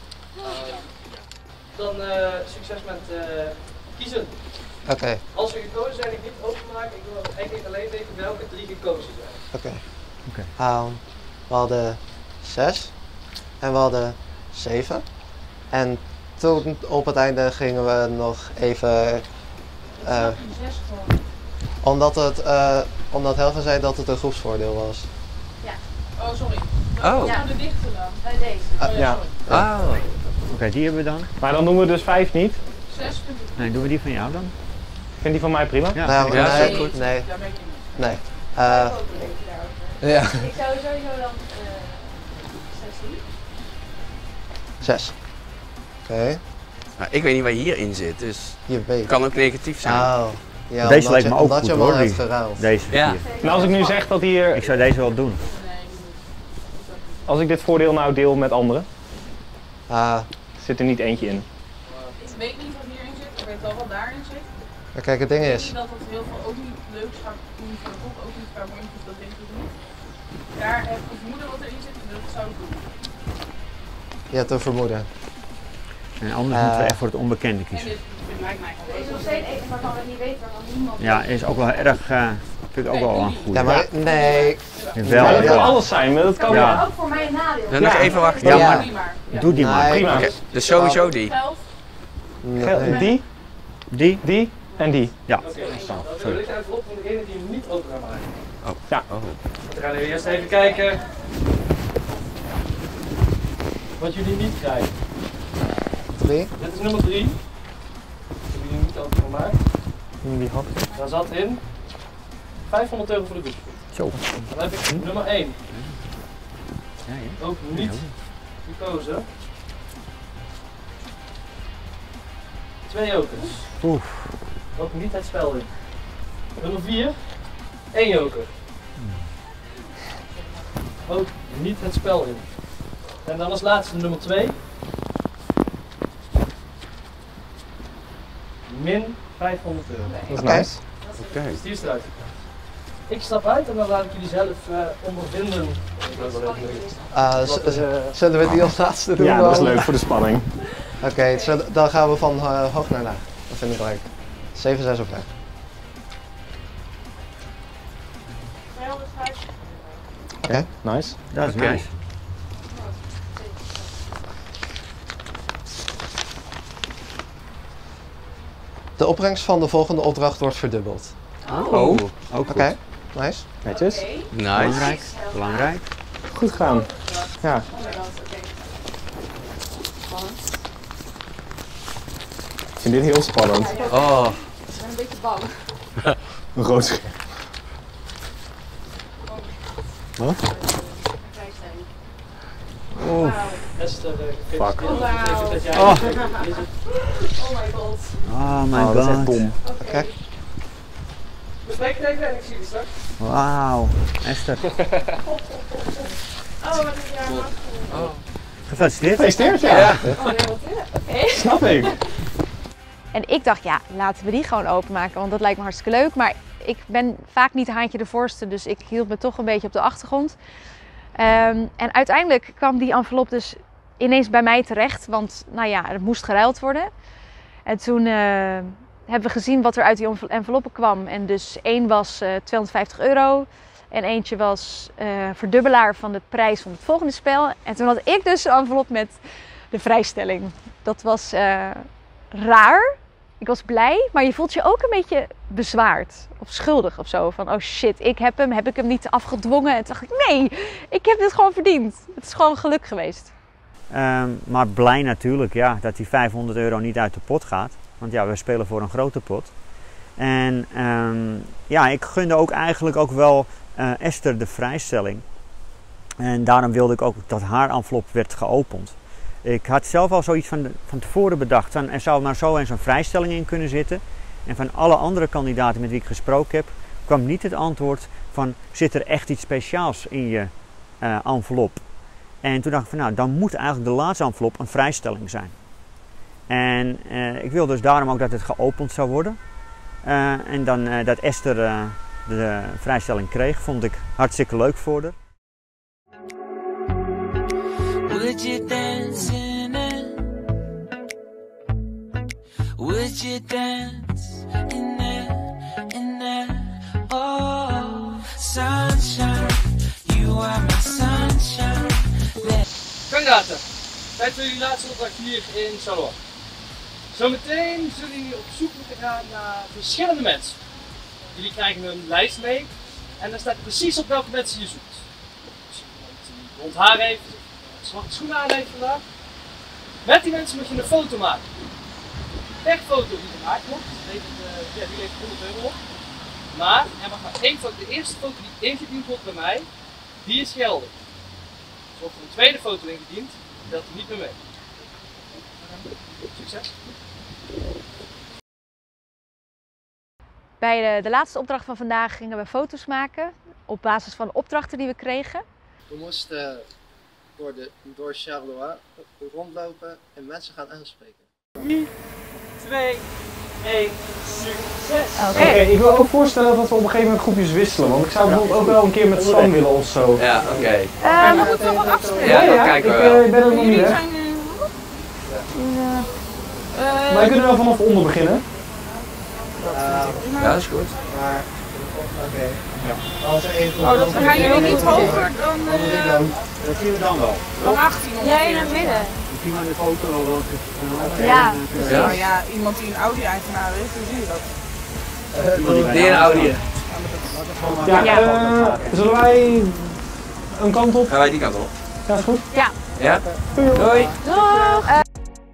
Speaker 4: Dan uh, succes met uh, kiezen.
Speaker 6: Oké. Okay.
Speaker 4: Als we gekozen zijn, ik niet openmaken. Ik wil eigenlijk alleen weten welke drie gekozen zijn.
Speaker 6: Oké. Okay. Okay. Um, we hadden zes en we hadden zeven. En toen op het einde gingen we nog even. Uh, omdat, het, uh, omdat Helga zei dat het een groepsvoordeel was.
Speaker 5: Ja. Oh, sorry.
Speaker 12: Oh.
Speaker 5: Ja, de dichte dan. Bij deze.
Speaker 6: Uh, ja.
Speaker 13: Ah. Oké, okay, die hebben we dan.
Speaker 15: Maar dan doen we dus vijf niet.
Speaker 5: Zes.
Speaker 13: Nee, doen we die van jou dan?
Speaker 15: Vind die van mij prima?
Speaker 13: Ja,
Speaker 6: nou,
Speaker 13: ja,
Speaker 6: nee,
Speaker 13: nee, goed.
Speaker 6: Nee. Nee. Uh, ja.
Speaker 9: Ik zou sowieso dan uh, zes doen.
Speaker 6: Zes. Oké. Okay.
Speaker 12: Nou, ik weet niet waar hierin zit, dus het kan ook negatief zijn.
Speaker 6: Oh. Ja,
Speaker 13: deze lijkt me ook
Speaker 6: omdat
Speaker 13: goed
Speaker 6: je
Speaker 13: hoor.
Speaker 6: Hebt geruild.
Speaker 13: Deze
Speaker 12: ja.
Speaker 15: Nou, als ik nu zeg dat hier...
Speaker 13: Ik zou deze wel doen.
Speaker 15: Als ik dit voordeel nou deel met anderen,
Speaker 6: uh,
Speaker 15: zit er niet eentje in.
Speaker 5: Ik weet niet wat hierin zit, ik weet wel wat daarin zit.
Speaker 6: Ja, kijk, het ding is...
Speaker 5: Ik denk dat het heel veel ook niet leuk gaat doen voor de groep, ook niet qua muntjes, dat denk ik niet. Daar heb ik vermoeden wat erin zit en dat zou ik doen.
Speaker 6: Je hebt een vermoeden.
Speaker 13: En anders uh, moeten we echt voor het onbekende kiezen.
Speaker 5: En dit lijkt mij gewoon.
Speaker 9: Er is nog steeds even waarvan we niet weten, waarvan niemand.
Speaker 13: Ja, is ook wel erg, uh, vind ik ook wel een goede.
Speaker 6: Ja, maar nee.
Speaker 13: Wel,
Speaker 15: maar dat
Speaker 13: wel.
Speaker 15: kan alles zijn, maar dat kan
Speaker 9: ja.
Speaker 15: ja.
Speaker 9: Ook voor mij een nadeel.
Speaker 12: Dan nog
Speaker 6: ja.
Speaker 12: even wachten.
Speaker 13: Ja,
Speaker 6: ja.
Speaker 13: maar
Speaker 5: Ja.
Speaker 13: doe die
Speaker 6: nee,
Speaker 13: maar.
Speaker 15: Prima.
Speaker 12: Okay, dus sowieso die.
Speaker 6: Nee.
Speaker 15: Die,
Speaker 13: die,
Speaker 15: die en die.
Speaker 13: Ja.
Speaker 4: Oké, okay, dan wil ik even op van degene die hem niet open gaan maken.
Speaker 12: Oh.
Speaker 15: Ja.
Speaker 12: Oh.
Speaker 4: We gaan eerst even kijken wat jullie niet krijgen.
Speaker 6: Drie.
Speaker 4: Dit is nummer drie. Dat hebben jullie niet open gemaakt.
Speaker 15: Die had ik.
Speaker 4: Daar zat in vijfhonderd euro voor de groep.
Speaker 13: Zo.
Speaker 4: Dan heb ik nummer één.
Speaker 13: Ja, ja.
Speaker 4: Ook niet gekozen. Twee jokers.
Speaker 13: Oef.
Speaker 4: Ook niet het spel in. Nummer vier. één joker. Ook niet het spel in. En dan als laatste nummer twee. Min vijfhonderd euro.
Speaker 15: Dat is nice.
Speaker 12: Oké. Okay.
Speaker 4: Dus die is eruit. Ik stap uit en dan laat ik jullie zelf uh, ondervinden.
Speaker 6: Uh, zullen we die als laatste doen?
Speaker 15: Ja, dat is leuk voor de spanning.
Speaker 6: Oké, okay, dan gaan we van uh, hoog naar laag. Dat vind ik leuk. zeven, zes of vijf.
Speaker 15: Oké, okay, nice.
Speaker 13: Dat is
Speaker 12: okay.
Speaker 13: nice.
Speaker 6: De opbrengst van de volgende opdracht wordt verdubbeld.
Speaker 12: Oh, oh. Ook
Speaker 6: Oké, okay, nice.
Speaker 15: Netjes.
Speaker 12: Nice.
Speaker 13: Belangrijk. Belangrijk.
Speaker 15: Goed gedaan. Ja. Ik vind dit heel spannend.
Speaker 12: Oh.
Speaker 9: Ik ben een beetje bang.
Speaker 15: Een groot scherm. Wat?
Speaker 1: Oeh. Esther,
Speaker 15: fuck.
Speaker 1: Oh, dat jij
Speaker 15: oh.
Speaker 9: Oh my god.
Speaker 13: Oh my
Speaker 15: oh,
Speaker 13: god.
Speaker 15: Dat is echt dom.
Speaker 6: Oké. Okay.
Speaker 1: Bespreek het even en ik zie je straks.
Speaker 13: Wauw, Esther.
Speaker 9: Oh, wat is jouw
Speaker 13: oh. Gefeliciteerd.
Speaker 15: Gefeliciteerd, ja.
Speaker 13: ja.
Speaker 9: Oh, nee, wat is het?
Speaker 15: Snap ik.
Speaker 14: En ik dacht, ja, laten we die gewoon openmaken, want dat lijkt me hartstikke leuk. Maar ik ben vaak niet haantje de voorste, dus ik hield me toch een beetje op de achtergrond. Um, en uiteindelijk kwam die envelop dus ineens bij mij terecht, want nou ja, het moest geruild worden. En toen uh, hebben we gezien wat er uit die enveloppen kwam. En dus één was uh, tweehonderdvijftig euro en eentje was uh, verdubbelaar van de prijs van het volgende spel. En toen had ik dus een envelop met de vrijstelling. Dat was uh, raar. Ik was blij, maar je voelt je ook een beetje bezwaard of schuldig of zo. Van oh shit, ik heb hem, heb ik hem niet afgedwongen? En toen dacht ik nee, ik heb dit gewoon verdiend. Het is gewoon geluk geweest.
Speaker 13: Um, maar blij natuurlijk ja, dat die vijfhonderd euro niet uit de pot gaat. Want ja, we spelen voor een grote pot. En um, ja, ik gunde ook eigenlijk ook wel uh, Esther de vrijstelling. En daarom wilde ik ook dat haar envelop werd geopend. Ik had zelf al zoiets van, de, van tevoren bedacht. Van, er zou maar zo eens een vrijstelling in kunnen zitten. En van alle andere kandidaten met wie ik gesproken heb, kwam niet het antwoord van zit er echt iets speciaals in je uh, envelop. En toen dacht ik van nou, dan moet eigenlijk de laatste envelop een vrijstelling zijn. En uh, ik wilde dus daarom ook dat het geopend zou worden. Uh, en dan uh, dat Esther uh, de vrijstelling kreeg, vond ik hartstikke leuk voor haar.
Speaker 17: Would you dance in it? Would you dance in it, in it? Oh, sunshine, you are my sunshine.
Speaker 1: Kandidaten, tijd voor jullie laatste opdracht hier in Charleroi. Zometeen zullen jullie op zoek moeten gaan naar verschillende mensen. Jullie krijgen een lijst mee en daar staat precies op welke mensen je zoekt. Dus iemand die blond haar heeft, zwarte schoenen aan heeft vandaag. Met die mensen moet je een foto maken. Per foto die gemaakt wordt, levert, uh, ja, die levert honderd euro op. Maar er mag maar één foto, de eerste foto die ingediend wordt bij mij, die is geldig. Dus wordt er een tweede foto ingediend, telt hij niet meer mee. Succes!
Speaker 14: Bij de, de laatste opdracht van vandaag gingen we foto's maken op basis van de opdrachten die we kregen.
Speaker 6: We moesten door, de, door Charleroi rondlopen en mensen gaan aanspreken.
Speaker 1: drie, twee, één, succes!
Speaker 15: Oké, okay. okay, ik wil ook voorstellen dat we op een gegeven moment groepjes wisselen, want ik zou bijvoorbeeld ook wel een keer met Sam willen of zo.
Speaker 12: Ja, oké. Okay.
Speaker 14: Uh, we moeten nog wat afspreken.
Speaker 15: Ja, ja, ja,
Speaker 12: kijken
Speaker 15: ik
Speaker 12: we wel.
Speaker 15: uh, ben er nog niet weg.
Speaker 14: Ja.
Speaker 15: Uh, maar je kunt er wel vanaf onder beginnen.
Speaker 6: Uh,
Speaker 12: ja, dat is goed.
Speaker 6: Maar, oké. Okay. Ja. Als er even
Speaker 5: oh, dat gaan jullie niet hoger dan... Uh,
Speaker 6: dan dat zien we dan wel.
Speaker 5: Dan achttien ongeveer.
Speaker 14: Jij in het midden.
Speaker 13: Ik zie maar de foto wel welke.
Speaker 14: Ja.
Speaker 5: Ja. Nou ja, iemand die een Audi-eigenaar is, hoe zie je dat?
Speaker 12: Uh, die een Audi.
Speaker 15: Ja, ja. Uh, zullen wij een kant op?
Speaker 12: Gaan wij die kant op?
Speaker 15: Ja, is goed.
Speaker 14: Ja.
Speaker 12: Ja?
Speaker 15: Doei.
Speaker 12: Doei.
Speaker 14: Doeg. Uh,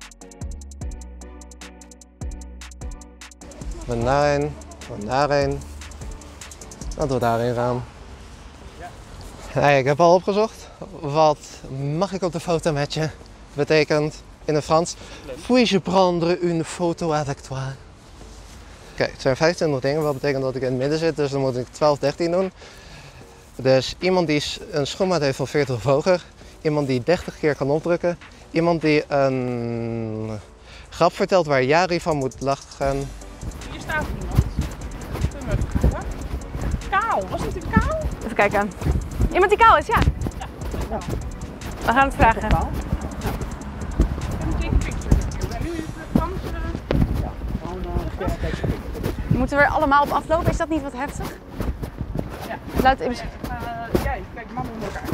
Speaker 6: Van daarheen, van daarheen. Dan door daarheen gaan. Hey, ik heb al opgezocht. Wat mag ik op de foto met je? Betekent in het Frans. Puis-je prendre une photo avec toi? Oké, okay, het zijn vijfentwintig dingen. Wat betekent dat ik in het midden zit. Dus dan moet ik twaalf, dertien doen. Dus iemand die een schoenmaat heeft van veertig of hoger. Iemand die dertig keer kan opdrukken. Iemand die een grap vertelt waar Jari van moet lachen.
Speaker 5: Hier staat iemand. Kaal, was het een kaal?
Speaker 14: Even kijken. Iemand die kaal is, ja.
Speaker 5: Ja.
Speaker 14: We gaan het vragen.
Speaker 5: Ja. En take a picture. En nu is het kans. Ja, gewoon uh,
Speaker 14: moeten we er allemaal op aflopen? Is dat niet wat heftig?
Speaker 5: Ja.
Speaker 14: Ja. Laat even...
Speaker 5: Uh, jij, kijk, mama moet elkaar.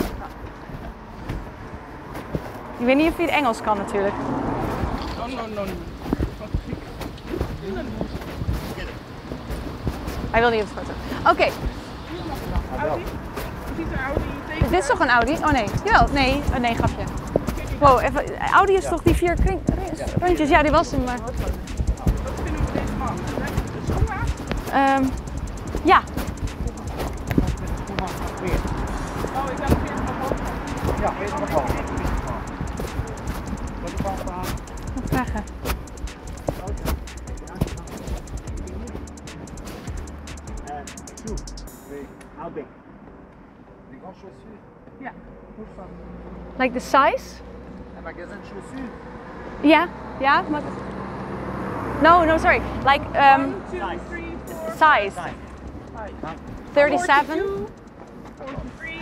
Speaker 14: Ik weet niet of je het Engels kan natuurlijk.
Speaker 5: No, no, no, no.
Speaker 14: Hij wil niet op de foto. Oké. Okay.
Speaker 5: Audi? Ziet er Audi tegen?
Speaker 14: Dit is toch een Audi? Oh nee. Jawel, nee. Oh nee, grapje. Wow, even. Audi is toch die vier kring... rondjes? Ja, die was hem. Maar...
Speaker 5: Wat vinden we van deze man? Schoonmaak?
Speaker 14: Um, ja.
Speaker 5: Oh, ik heb een keer van
Speaker 15: Ja, weet je nog wel.
Speaker 14: Wat vragen?
Speaker 15: How big? Les grandes chaussures?
Speaker 5: Ja.
Speaker 14: Like the size?
Speaker 15: Un magasin de chaussures?
Speaker 14: Ja, ja. Maar... No, no, sorry. Like um,
Speaker 5: One, two, three, four,
Speaker 14: size.
Speaker 5: five.
Speaker 14: thirty-seven.
Speaker 5: forty-three.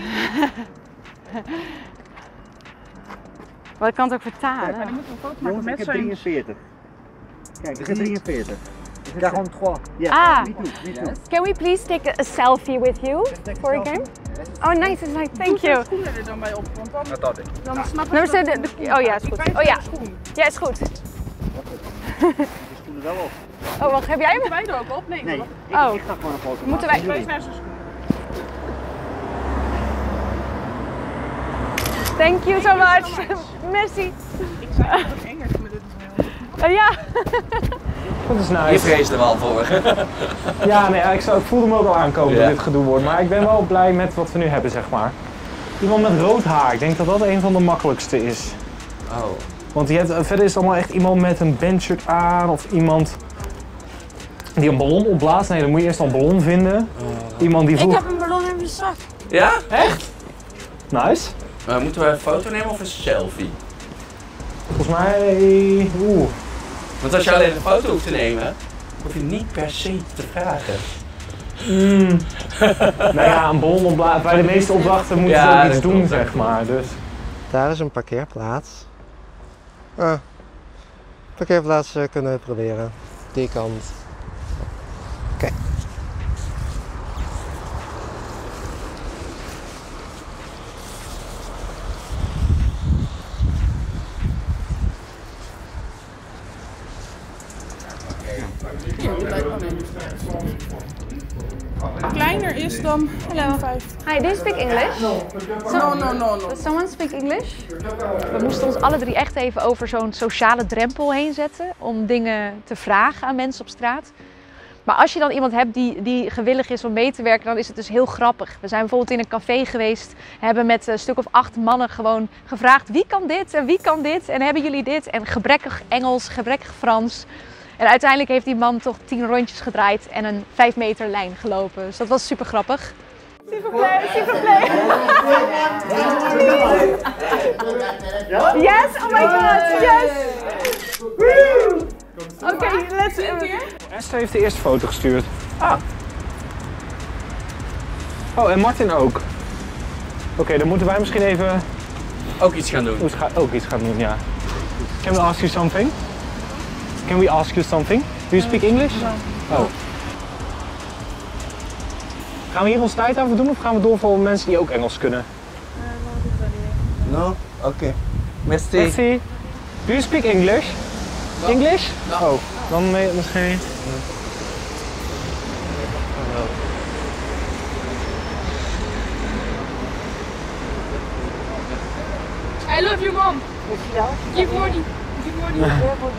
Speaker 14: Maar ik kan het ook vertalen.
Speaker 5: Ja, dan moeten we een foto maken
Speaker 15: Jongens,
Speaker 5: met
Speaker 15: ik heb
Speaker 5: zijn...
Speaker 15: drieënveertig. Kijk, ik heb drieënveertig. drieëntertig. Yes.
Speaker 14: Ah,
Speaker 15: me too, me too.
Speaker 14: can we please take a, a selfie with you for a game? Oh, nice. It's like, thank you.
Speaker 5: Doe schoenen er dan bij op, want dan,
Speaker 15: Dat had ik.
Speaker 5: dan snap
Speaker 14: Nou,
Speaker 5: ik
Speaker 14: ze-
Speaker 5: dat...
Speaker 14: de- de- oh ja, is goed. Oh ja. Ja, is goed.
Speaker 15: Die schoenen wel op.
Speaker 14: Oh, wacht, heb jij
Speaker 5: Moeten
Speaker 14: hem?
Speaker 5: wij er ook op? Nee.
Speaker 15: Nee,
Speaker 5: toch?
Speaker 15: ik,
Speaker 14: Oh.
Speaker 15: ik ga gewoon een foto
Speaker 14: Moeten
Speaker 15: maken.
Speaker 14: wij-
Speaker 5: Wij zijn zijn schoenen.
Speaker 14: Thank you so much. Merci.
Speaker 5: Ik zei het in Engels, maar dit is heel...
Speaker 14: Oh ja.
Speaker 15: Dat is nice.
Speaker 12: Je vreesde er wel voor.
Speaker 15: Ja, nee, ik, zou, ik voelde me ook al aankomen
Speaker 12: Ja.
Speaker 15: dat dit gedoe wordt. Maar ik ben wel blij met wat we nu hebben, zeg maar. Iemand met rood haar, ik denk dat dat een van de makkelijkste is.
Speaker 12: Oh.
Speaker 15: Want je hebt, verder is het allemaal echt iemand met een bandshirt aan of iemand die een ballon opblaast. Nee, dan moet je eerst al een ballon vinden. Iemand die
Speaker 9: Ik
Speaker 15: vroeg...
Speaker 9: heb een ballon in mijn zak.
Speaker 12: Ja?
Speaker 15: Echt? Nice.
Speaker 12: Maar moeten we een foto nemen of een selfie?
Speaker 15: Volgens mij... Oeh.
Speaker 12: Want als je alleen een foto hoeft te nemen, hoef je niet per se te vragen.
Speaker 15: Mm. Nou ja, een ballon opblazen. Bij de meeste opdrachten moeten
Speaker 12: Ja,
Speaker 15: ze ook iets
Speaker 12: dat
Speaker 15: doen,
Speaker 12: klopt,
Speaker 15: zeg maar. Dus.
Speaker 6: Daar is een parkeerplaats. Ah, parkeerplaats eh, kunnen we proberen. Die kant. Oké.
Speaker 5: Kleiner is dan
Speaker 14: Hello.
Speaker 5: vijf.
Speaker 14: Hi, do you speak English?
Speaker 5: No, no, no, no.
Speaker 14: Does someone speak English? We moesten ons alle drie echt even over zo'n sociale drempel heen zetten om dingen te vragen aan mensen op straat. Maar als je dan iemand hebt die, die gewillig is om mee te werken, dan is het dus heel grappig. We zijn bijvoorbeeld in een café geweest, hebben met een stuk of acht mannen gewoon gevraagd wie kan dit en wie kan dit en hebben jullie dit? En gebrekkig Engels, gebrekkig Frans. En uiteindelijk heeft die man toch tien rondjes gedraaid en een vijf meter lijn gelopen. Dus dat was super grappig. S'il vous plaît, s'il vous plaît. Yes, oh my god, yes. Oké, okay, let's...
Speaker 15: Esther heeft de eerste foto gestuurd. Ah. Oh, en Martin ook. Oké, okay, dan moeten wij misschien even...
Speaker 12: Ook iets gaan doen.
Speaker 15: Ook iets gaan doen, ja. Can we ask you something? Can we ask you something? Do you speak English? Oh. Gaan we hier ons tijd over doen of gaan we door voor mensen die ook Engels kunnen?
Speaker 12: No? Oké. Okay. Merci.
Speaker 15: Merci. Do you speak English? No. English? No. Oh, dan misschien.
Speaker 5: I love you, mom. Give morning. Give morning.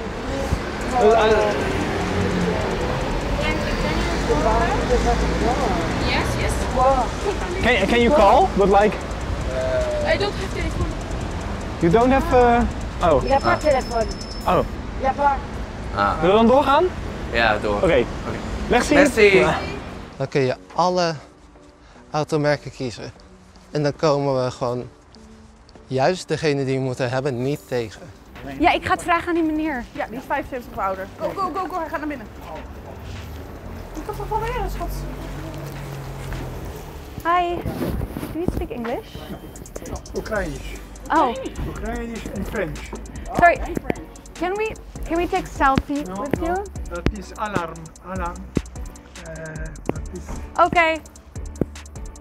Speaker 5: Yes, yes.
Speaker 15: Can, can you call? But like...
Speaker 5: I don't have telephone.
Speaker 15: You don't have... Uh... Oh.
Speaker 9: Il n'a pas de téléphone.
Speaker 15: Oh.
Speaker 9: Il n'a pas.
Speaker 12: Ah.
Speaker 15: Willen we dan doorgaan?
Speaker 12: Ja, door.
Speaker 15: Oké. Okay.
Speaker 12: Okay.
Speaker 15: Merci.
Speaker 12: Merci.
Speaker 6: Dan kun je alle automerken kiezen. En dan komen we gewoon juist degene die we moeten hebben niet tegen.
Speaker 14: Ja, ik ga het vragen aan die meneer.
Speaker 5: Ja, die is vijfenzeventig of ouder. Go, go, go, go. Hij gaat naar binnen. Ik kan toch wel weer, schat.
Speaker 14: Hi. Do you speak English?
Speaker 18: Oekraïnisch.
Speaker 14: Oh.
Speaker 18: Oekraïnisch en French.
Speaker 14: Sorry. Can we can we take a selfie
Speaker 18: No,
Speaker 14: with
Speaker 18: no,
Speaker 14: you?
Speaker 18: dat is alarm. Alarm. Uh, dat is...
Speaker 14: Oké. Okay.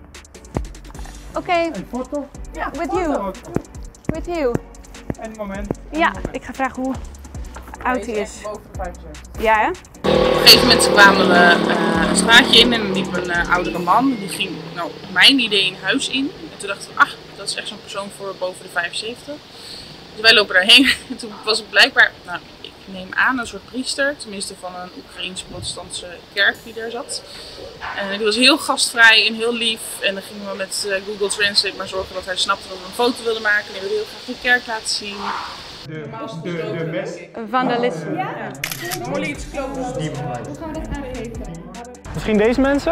Speaker 14: Okay.
Speaker 18: Een foto?
Speaker 14: Ja, with you. With you.
Speaker 18: Een moment.
Speaker 14: Ja, ik ga vragen hoe oud hij is.
Speaker 5: Boven de vijfenzeventig.
Speaker 14: Ja, hè?
Speaker 5: Op een gegeven moment kwamen we uh, een straatje in en er liep een uh, oudere man. Die ging, nou, mijn idee een huis in. En toen dachten we, ach, dat is echt zo'n persoon voor boven de vijfenzeventig. Dus wij lopen daarheen. En toen was het blijkbaar, nou, ik neem aan, een soort priester. Tenminste van een Oekraïense protestantse kerk die daar zat. En die was heel gastvrij en heel lief. En dan gingen we met uh, Google Translate maar zorgen dat hij snapte dat we een foto wilden maken. En hij wilde heel graag de kerk laten zien.
Speaker 18: De, de, de mes.
Speaker 14: Vandalisme.
Speaker 5: Ja. Molly, iets klopt.
Speaker 18: Hoe
Speaker 14: gaan we dat aangeven?
Speaker 15: Misschien deze mensen?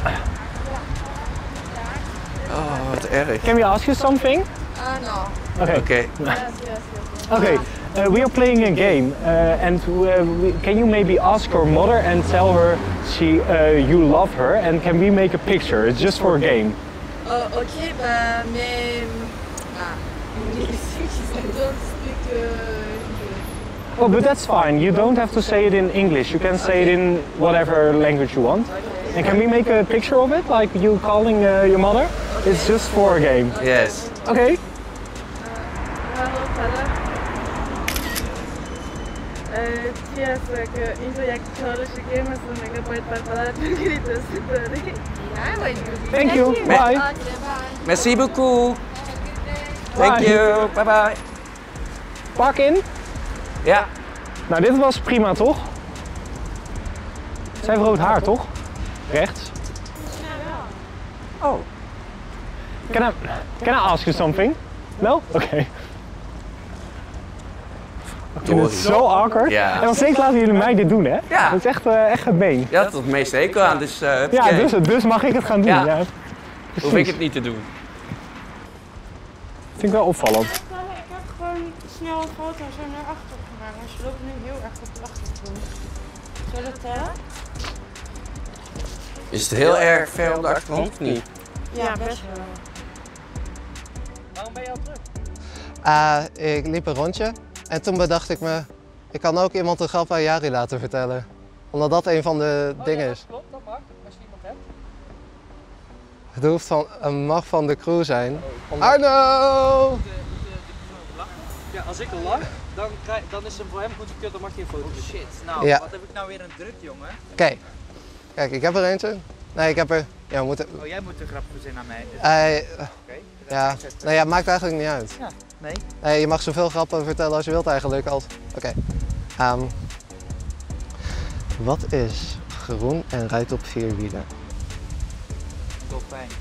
Speaker 12: Oh, wat erg.
Speaker 15: Can we ask you something?
Speaker 5: Uh, no.
Speaker 15: Okay.
Speaker 12: Okay.
Speaker 5: Yes, yes, yes.
Speaker 15: Okay. Uh, we are playing a game, uh, and uh, we, can you maybe ask your mother and tell her she uh, you love her, and can we make a picture? It's just for a game.
Speaker 11: Oh, ok, bah, mais. Ah, I don't speak uh,
Speaker 15: Oh, but that's fine. You don't have to say it in English. You can say it in whatever language you want. And can we make a picture of it, like you calling uh, your mother? It's just for a game.
Speaker 12: Yes.
Speaker 15: Okay. Thank you. Bye.
Speaker 12: Merci beaucoup. Thank you. Bye bye.
Speaker 15: Park in?
Speaker 12: Ja.
Speaker 15: Nou, dit was prima, toch? Zij heeft rood haar, toch? Rechts.
Speaker 12: Oh.
Speaker 15: Can I, can I ask you something? No? Oké. Okay. Ik vind het zo awkward.
Speaker 12: Ja.
Speaker 15: En dan steeds laten jullie mij dit doen, hè?
Speaker 12: Ja.
Speaker 15: Dat is echt, uh, echt gemeen.
Speaker 12: Je had er het meeste hekel aan, dus uh,
Speaker 15: ja, dus, dus mag ik het gaan doen.
Speaker 12: Ja.
Speaker 15: Ja.
Speaker 12: Hoef ik het niet te doen.
Speaker 15: Vind ik wel opvallend.
Speaker 11: Ik heb gewoon snel een foto zo naar achter gemaakt, maar ze loopt nu heel erg op de achtergrond. Zou dat tellen?
Speaker 12: Is het heel erg ver op de achtergrond of niet?
Speaker 11: Ja, best wel.
Speaker 6: Waarom ben je al terug? Uh, ik liep een rondje en toen bedacht ik me, ik kan ook iemand een grap aan Jari laten vertellen. Omdat dat een van de
Speaker 1: Oh,
Speaker 6: dingen
Speaker 1: ja,
Speaker 6: is.
Speaker 1: dat klopt, dat mag, als je iemand hebt.
Speaker 6: Het hoeft van, een mag van de crew zijn. Arno!
Speaker 1: Ja, als ik lach, dan, krijg, dan is het voor hem goed gekut, dan mag hij een foto. Oh shit, nou,
Speaker 6: Ja.
Speaker 1: wat heb ik nou weer een druk, jongen?
Speaker 6: Oké, okay. Kijk, ik heb er eentje. Nee, ik heb er. Ja, we moeten.
Speaker 1: Oh, jij moet een grap verzinnen aan mij. Dus...
Speaker 6: Uh,
Speaker 1: Oké. Okay.
Speaker 6: Ja, nou ja, maakt eigenlijk niet uit.
Speaker 1: Ja, nee.
Speaker 6: Nee, je mag zoveel grappen vertellen als je wilt eigenlijk. Als... Oké. Okay. Um, wat is groen en rijdt op vier wielen?
Speaker 1: Dolfijn.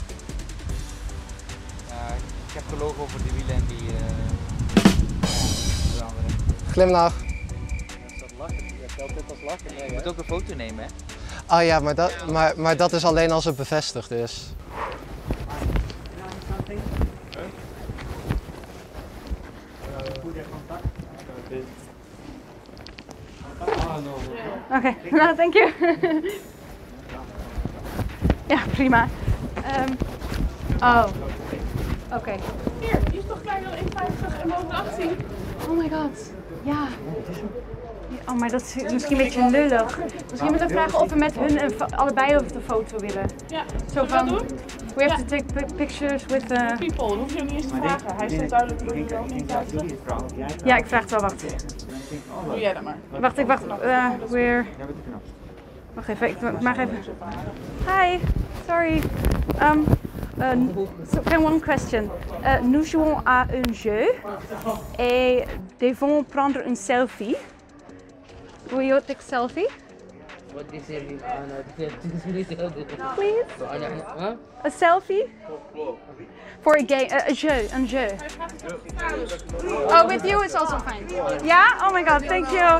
Speaker 1: Ja, ik heb gelogen over die wielen en die. Uh... Ja,
Speaker 6: Glimlach.
Speaker 1: is dat lachen? Je telt dit als lachen? Nee, je moet ook een foto nemen, hè?
Speaker 6: Oh ja, maar dat, maar, maar dat is alleen als het bevestigd is.
Speaker 14: Oké, okay. Nou, thank you. Ja, prima. Um, oh, oké. Okay.
Speaker 5: Hier, die is toch kleiner dan één vijftig en boven de achttien?
Speaker 14: Oh my god, ja. Oh, maar dat is misschien een beetje lullig. Misschien moeten we vragen of we met hun een allebei over de foto willen.
Speaker 5: Ja,
Speaker 14: zo van.
Speaker 5: Doen?
Speaker 14: We have to take pictures with the
Speaker 5: people. Dan hoef je hem niet eens te vragen. Hij staat duidelijk voor die zoon in
Speaker 14: Ja, ik vraag het wel. Wacht.
Speaker 5: Doe jij dat maar.
Speaker 14: Wacht, ik wacht. Uh, weer. Wacht even, ik maak even. Hi, sorry. Um, uh, so, one question. Uh, nous jouons à un jeu et devons prendre une selfie. Will you take selfie? Please? A selfie? For a game, uh, a jeu, een jeu. Oh, with you it's also fine. Yeah? Oh my god, thank you.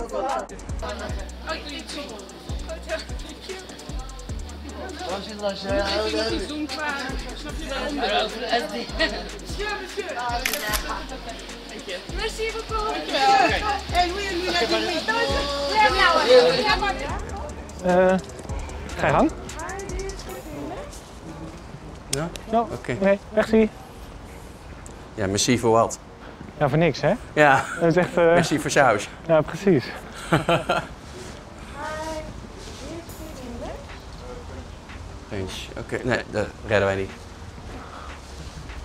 Speaker 5: Moet je iets doen qua, snap je wel onderhoud? Monsieur, monsieur. Merci beaucoup. En hoe je nu naar die
Speaker 15: Uh, ga je gang?
Speaker 12: Ja?
Speaker 15: Ja. Oké.
Speaker 12: Oké.
Speaker 15: Okay. Merci.
Speaker 12: Ja, merci voor wat?
Speaker 15: Ja, voor niks, hè?
Speaker 12: Ja.
Speaker 15: Dat is echt, uh...
Speaker 12: Merci voor saus.
Speaker 15: Ja, precies.
Speaker 12: Oké, okay. Nee, dat redden wij niet.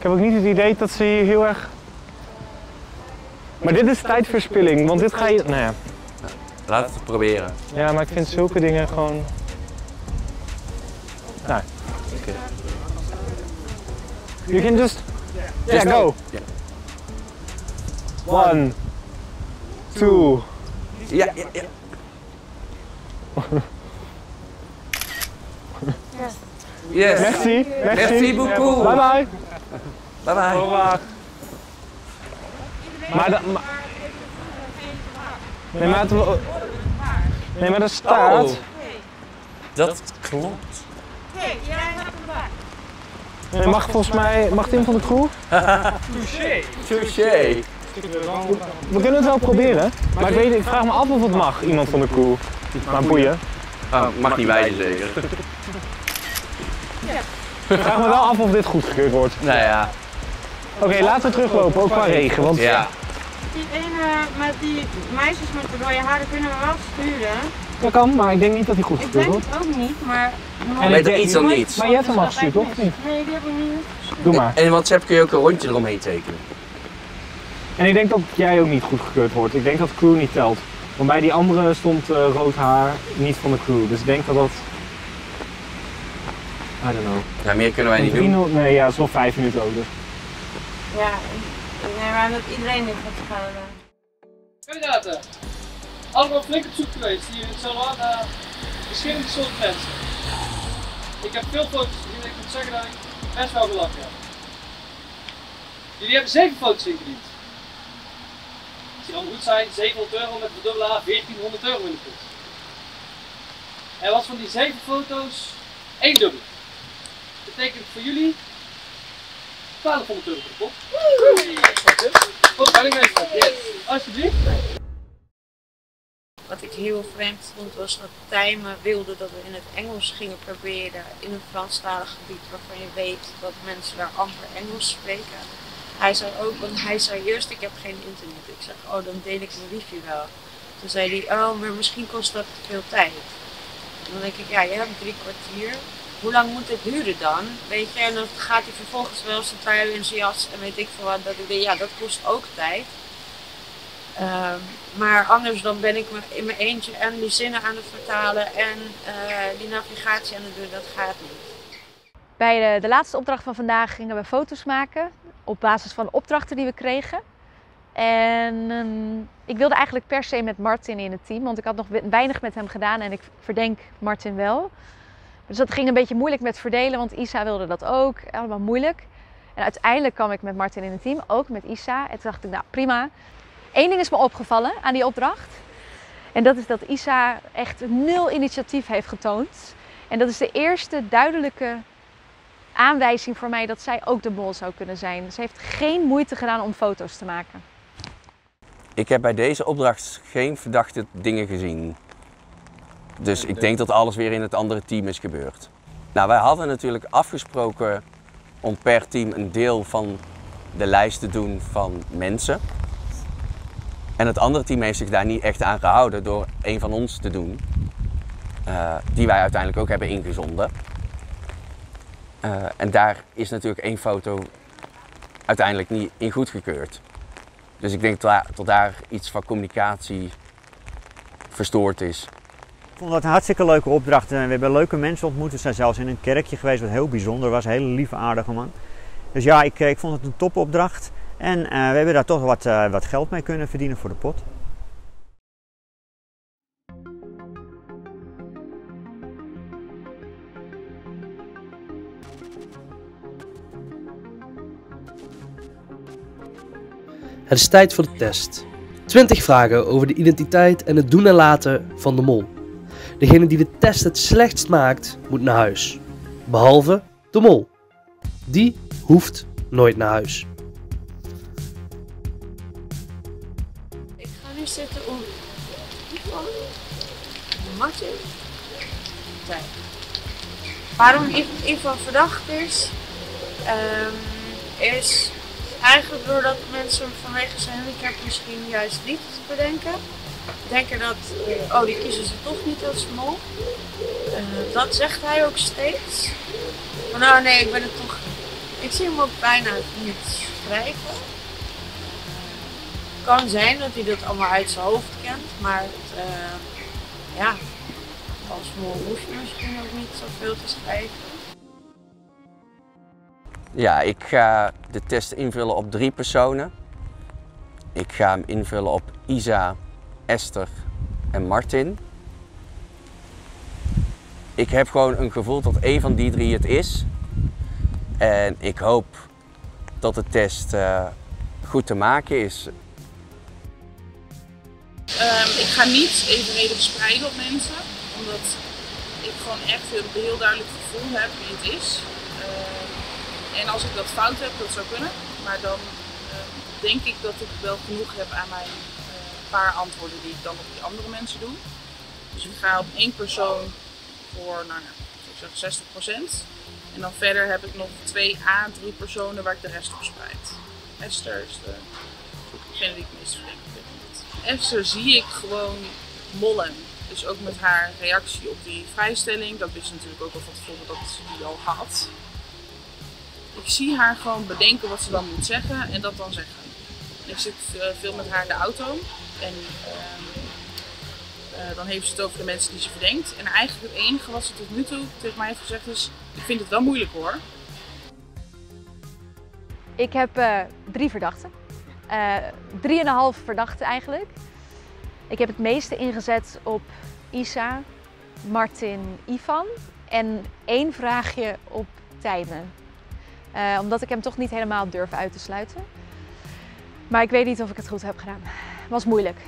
Speaker 15: heb ook niet het idee dat ze hier heel erg... Maar dit is tijdverspilling, want dit ga je... Nou ja.
Speaker 12: Laat het proberen.
Speaker 15: Ja, maar ik vind zulke dingen gewoon... Nou.
Speaker 12: Okay.
Speaker 15: You can just...
Speaker 12: Just
Speaker 15: Yeah, go.
Speaker 12: Yeah.
Speaker 15: One. Two.
Speaker 12: Ja, ja, ja. Yes.
Speaker 15: Merci. Merci.
Speaker 12: Merci beaucoup.
Speaker 15: Bye bye.
Speaker 12: Bye bye.
Speaker 15: Au revoir. Maar dat... Maar... Nee, maar het... Nee, maar er staat...
Speaker 12: Oh. Dat klopt.
Speaker 11: Kijk, jij hebt hem daar.
Speaker 15: Nee, mag volgens mij... Mag Tim van de crew?
Speaker 11: Touché.
Speaker 12: Touché.
Speaker 15: We kunnen het wel proberen, maar ik, weet, ik vraag me af of het mag, iemand van de crew. Maar boeien.
Speaker 12: Oh, mag niet wijzen zeker.
Speaker 15: Ik vraag me wel af of dit goedgekeurd wordt.
Speaker 12: Nou ja.
Speaker 15: Oké, okay, laten we teruglopen, ook qua regen. Want...
Speaker 12: Ja.
Speaker 11: Die ene met die meisjes met de rode haren kunnen we wel sturen.
Speaker 15: Dat kan, maar ik denk niet dat hij goed
Speaker 11: Ik
Speaker 15: gekeurd
Speaker 11: denk
Speaker 15: wordt.
Speaker 11: het ook niet, maar...
Speaker 12: En beter iets dan niets.
Speaker 15: Maar je hebt hem al gestuurd, toch? Niet?
Speaker 11: Nee, die heb ik niet.
Speaker 15: Doe maar.
Speaker 12: En in WhatsApp kun je ook een rondje eromheen tekenen.
Speaker 15: En ik denk dat jij ook niet goedgekeurd wordt. Ik denk dat de crew niet telt. Want bij die andere stond uh, rood haar niet van de crew. Dus ik denk dat dat... I don't know.
Speaker 12: Ja, meer kunnen wij niet doen.
Speaker 15: Nee, ja, het is nog vijf minuten ook. Dus.
Speaker 11: Ja, nee, maar dat iedereen dit gaat gaan.
Speaker 1: Kandidaten, allemaal flink op zoek geweest hier in Charleroi naar verschillende soorten mensen. Ik heb veel foto's gezien en ik moet zeggen dat ik best wel gelachen heb. Jullie hebben zeven foto's ingediend. Als die allemaal goed zijn, zevenhonderd euro met de dubbele A, veertienhonderd euro in de pot. Er was van die zeven foto's één dubbel. Dat betekent voor jullie twaalfhonderd euro in de pot. Goed, penningmeester, yes. Alsjeblieft.
Speaker 11: Wat ik heel vreemd vond was dat Tijmen wilde dat we in het Engels gingen proberen in een Franstalig gebied waarvan je weet dat mensen daar amper Engels spreken. Hij zei ook, want hij zei eerst ik heb geen internet. Ik zeg, oh dan deel ik mijn wifi wel. Toen zei hij, oh maar misschien kost dat te veel tijd. En dan denk ik, ja je hebt drie kwartier. Hoe lang moet dit duren dan? Weet je, en dan gaat hij vervolgens wel zijn trui in zijn jas en weet ik veel wat. Dat ik denk, ja dat kost ook tijd. Um, maar anders dan ben ik in mijn eentje en die zinnen aan het vertalen en uh, die navigatie aan het doen, dat gaat niet.
Speaker 14: Bij de, de laatste opdracht van vandaag gingen we foto's maken op basis van opdrachten die we kregen. En um, ik wilde eigenlijk per se met Martin in het team, want ik had nog weinig met hem gedaan en ik verdenk Martin wel. Dus dat ging een beetje moeilijk met verdelen, want Isa wilde dat ook, allemaal moeilijk. En uiteindelijk kwam ik met Martin in het team, ook met Isa. En toen dacht ik, nou prima. Eén ding is me opgevallen aan die opdracht. En dat is dat Isa echt nul initiatief heeft getoond. En dat is de eerste duidelijke aanwijzing voor mij dat zij ook de mol zou kunnen zijn. Ze heeft geen moeite gedaan om foto's te maken.
Speaker 12: Ik heb bij deze opdracht geen verdachte dingen gezien. Dus ik denk dat alles weer in het andere team is gebeurd. Nou, wij hadden natuurlijk afgesproken om per team een deel van de lijst te doen van mensen. En het andere team heeft zich daar niet echt aan gehouden door een van ons te doen. Uh, die wij uiteindelijk ook hebben ingezonden. Uh, en daar is natuurlijk één foto uiteindelijk niet in goedgekeurd. Dus ik denk dat tot daar iets van communicatie verstoord is.
Speaker 13: Ik vond dat een hartstikke leuke opdracht. We hebben leuke mensen ontmoet. We zijn zelfs in een kerkje geweest wat heel bijzonder was. Een hele lieve, aardige man. Dus ja, ik, ik vond het een topopdracht. En uh, we hebben daar toch wat, uh, wat geld mee kunnen verdienen voor de pot.
Speaker 4: Het is tijd voor de test. twintig vragen over de identiteit en het doen en laten van de mol. Degene die de test het slechtst maakt, moet naar huis. Behalve de mol. Die hoeft nooit naar huis.
Speaker 11: Ik ga nu zitten om Ivan, Martin, Tijn. Waarom Ivan verdacht is, um, is eigenlijk doordat mensen vanwege zijn handicap misschien juist niet bedenken. Denken dat, oh die kiezen ze toch niet als mol. Uh, dat zegt hij ook steeds. Maar nou nee, ik ben het toch. Ik zie hem ook bijna niet schrijven. Het kan zijn dat hij dat allemaal uit zijn hoofd kent, maar het, uh, ja, als mol hoef je misschien ook niet zoveel te schrijven.
Speaker 12: Ja, ik ga de test invullen op drie personen. Ik ga hem invullen op Isa, Esther en Martin. Ik heb gewoon een gevoel dat één van die drie het is. En ik hoop dat de test uh, goed te maken is.
Speaker 5: Um, ik ga niet evenredig spreiden op mensen, omdat ik gewoon echt een heel duidelijk gevoel heb wie het is. Uh, en als ik dat fout heb, dat zou kunnen, maar dan uh, denk ik dat ik wel genoeg heb aan mijn uh, paar antwoorden die ik dan op die andere mensen doe. Dus ik ga op één persoon voor, nou, nou ik zeg zestig procent. En dan verder heb ik nog twee à drie personen waar ik de rest op spreid. Esther is de, degene die ik het meest verdenk. Esther zie ik gewoon mollen. Dus ook met haar reactie op die vrijstelling. Dat wist natuurlijk ook al van tevoren dat ze die al had. Ik zie haar gewoon bedenken wat ze dan moet zeggen en dat dan zeggen. Ik zit uh, veel met haar in de auto. En uh, uh, dan heeft ze het over de mensen die ze verdenkt. En eigenlijk het enige wat ze tot nu toe tegen mij heeft gezegd is: ik vind het wel moeilijk hoor.
Speaker 14: Ik heb uh, drie verdachten. Uh, drieënhalf verdachten eigenlijk. Ik heb het meeste ingezet op Isa, Martin, Ivan en één vraagje op Tijmen. Uh, omdat ik hem toch niet helemaal durf uit te sluiten. Maar ik weet niet of ik het goed heb gedaan. Het was moeilijk.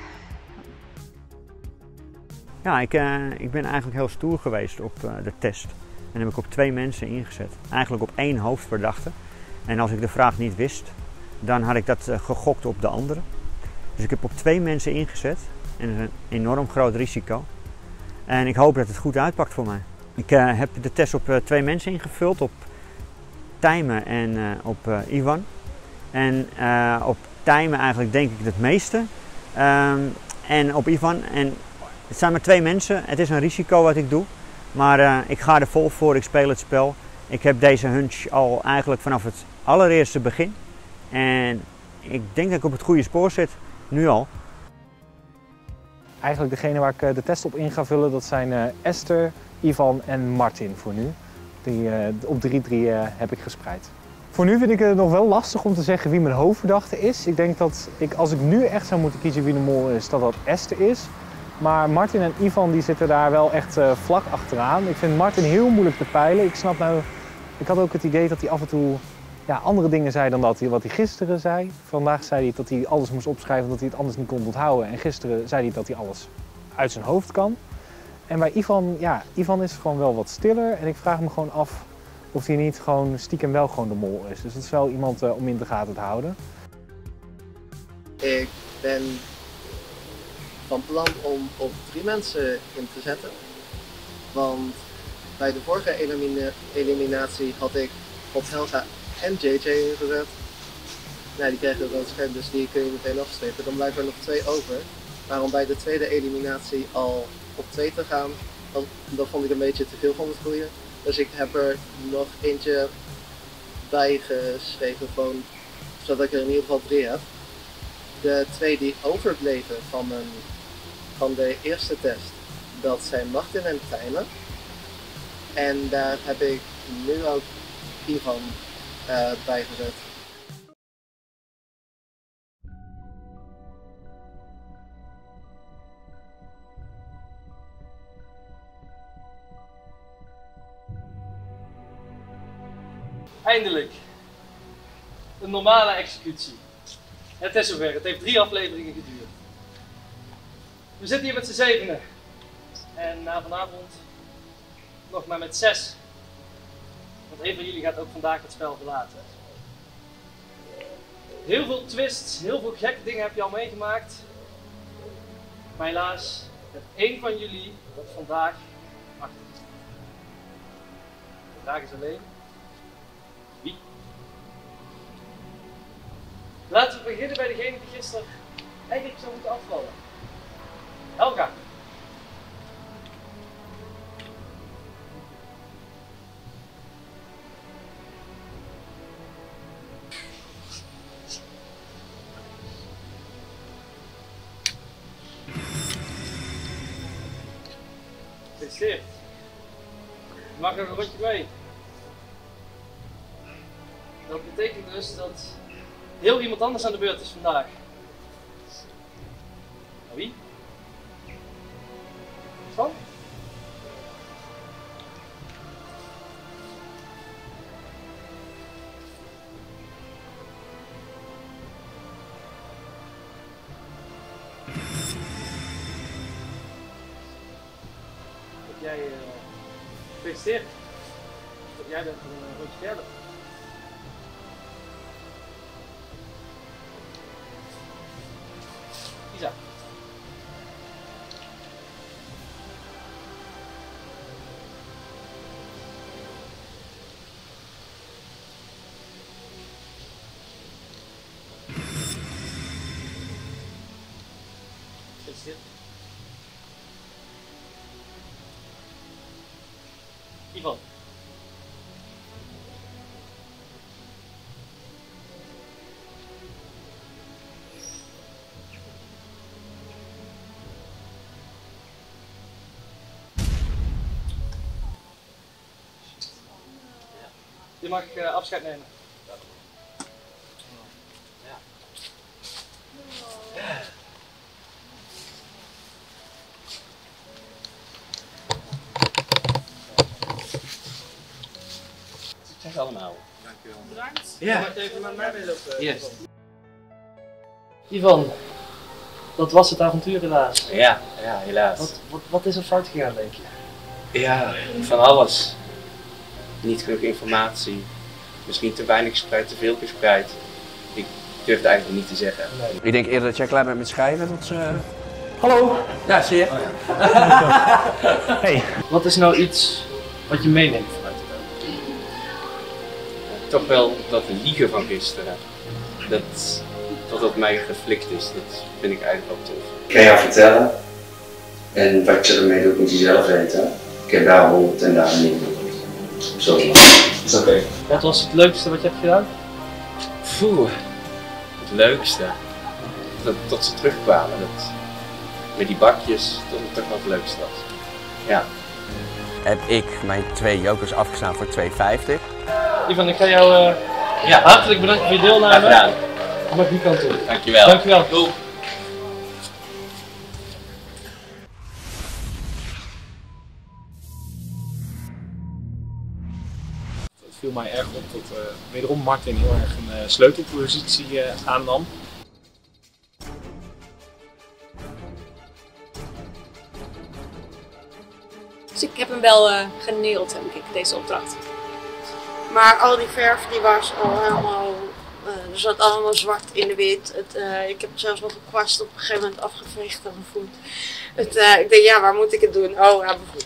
Speaker 13: Ja, ik, uh, ik ben eigenlijk heel stoer geweest op uh, de test. En heb ik op twee mensen ingezet. Eigenlijk op één hoofdverdachte. En als ik de vraag niet wist, dan had ik dat uh, gegokt op de andere. Dus ik heb op twee mensen ingezet. En dat is een enorm groot risico. En ik hoop dat het goed uitpakt voor mij. Ik uh, heb de test op uh, twee mensen ingevuld. Op Tijmen en uh, op uh, Ivan. En uh, op Tijmen eigenlijk denk ik het meeste. Um, en op Ivan. En het zijn maar twee mensen. Het is een risico wat ik doe. Maar uh, ik ga er vol voor. Ik speel het spel. Ik heb deze hunch al eigenlijk vanaf het allereerste begin. En ik denk dat ik op het goede spoor zit. Nu al.
Speaker 15: Eigenlijk degene waar ik de test op in ga vullen, dat zijn uh, Esther, Ivan en Martin voor nu. Die, uh, op drie drie uh, heb ik gespreid. Voor nu vind ik het nog wel lastig om te zeggen wie mijn hoofdverdachte is. Ik denk dat ik, als ik nu echt zou moeten kiezen wie de mol is, dat dat Esther is. Maar Martin en Ivan die zitten daar wel echt uh, vlak achteraan. Ik vind Martin heel moeilijk te peilen. Ik snap nou, ik had ook het idee dat hij af en toe ja, andere dingen zei dan dat hij, wat hij gisteren zei. Vandaag zei hij dat hij alles moest opschrijven omdat hij het anders niet kon onthouden. En gisteren zei hij dat hij alles uit zijn hoofd kan. En bij Ivan, ja, Ivan is gewoon wel wat stiller. En ik vraag me gewoon af of hij niet gewoon stiekem wel gewoon de mol is. Dus dat is wel iemand uh, om in de gaten te houden.
Speaker 6: Ik ben van plan om op drie mensen in te zetten. Want bij de vorige elimina eliminatie had ik op Helga en J J ingezet. Nou, die krijgen een rood scherm, dus die kun je meteen afstrepen. Dan blijven er nog twee over. Maar om bij de tweede eliminatie al op twee te gaan, dat vond ik een beetje te veel van het goede. Dus ik heb er nog eentje bij geschreven, gewoon, zodat ik er in ieder geval drie heb. De twee die overbleven van, mijn, van de eerste test, dat zijn Martin en Tijmen. En daar heb ik nu ook Ivan uh, bij gezet.
Speaker 1: Eindelijk. Een normale executie. Het is zover. Het heeft drie afleveringen geduurd. We zitten hier met z'n zevenen. En na vanavond nog maar met zes. Want een van jullie gaat ook vandaag het spel verlaten. Heel veel twists, heel veel gekke dingen heb je al meegemaakt. Maar helaas, heb één van jullie dat vandaag achter. Vandaag is alleen. Wie? Laten we beginnen bij degene die gisteren eigenlijk zou moeten afvallen. Helga. Gefeliciteerd. Je mag er een rondje mee. Dat betekent dus dat heel iemand anders aan de beurt is vandaag. Wie? Van? Dat jij, uh, gefeliciteerd. Dat jij bent een uh, rondje verder. Isa. Gefeliciteerd. Ivan. Je mag uh, afscheid nemen. Ja.
Speaker 2: Succes allemaal.
Speaker 1: Dankjewel. Bedankt.
Speaker 2: Ja.
Speaker 1: Je mag even met mij meelopen.
Speaker 2: Yes.
Speaker 4: Ivan, dat was het avontuur helaas.
Speaker 2: Ja, ja, helaas.
Speaker 4: Wat, wat, wat is er fout gegaan, denk je?
Speaker 12: Ja, van alles. Niet genoeg informatie. Misschien te weinig gespreid, te veel gespreid. Ik durf het eigenlijk niet te zeggen.
Speaker 4: Nee.
Speaker 12: Ik denk eerder dat jij klaar bent met schrijven. Dat ze...
Speaker 4: Hallo!
Speaker 12: Ja, zie je.
Speaker 4: Oh, ja. Hey. Wat is nou iets wat je meeneemt vanuit de dood?
Speaker 12: Toch wel dat liegen van gisteren. Dat, dat dat mij geflikt is. Dat vind ik eigenlijk wel tof.
Speaker 10: Ik ga jou vertellen. En wat je ermee doet moet je zelf weten. Ik heb daar honderd en daar niet. Zo. Is oké. Okay.
Speaker 4: Wat was het leukste wat je hebt gedaan?
Speaker 12: Poeh, het leukste. Dat, dat ze terugkwamen. Dat, met die bakjes, dat het toch wel het leukste was. Ja.
Speaker 19: Heb ik mijn twee jokers afgestaan voor twee vijftig.
Speaker 1: Ivan, ik ga jou uh, ja, hartelijk bedanken voor je deelname.
Speaker 12: Ja,
Speaker 1: je mag die kant op.
Speaker 12: Dankjewel.
Speaker 1: Dankjewel. Doei.
Speaker 15: Het viel mij erg op dat uh, wederom Martin heel erg een uh, sleutelpositie uh, aannam.
Speaker 11: Dus ik heb hem wel uh, geneeld, denk ik, deze opdracht. Maar al die verf die was al helemaal, uh, er zat allemaal zwart in de wit. Het, uh, ik heb zelfs nog een kwast op een gegeven moment afgeveegd aan mijn voet. Het, uh, ik denk, ja, waar moet ik het doen? Oh, aan mijn voet.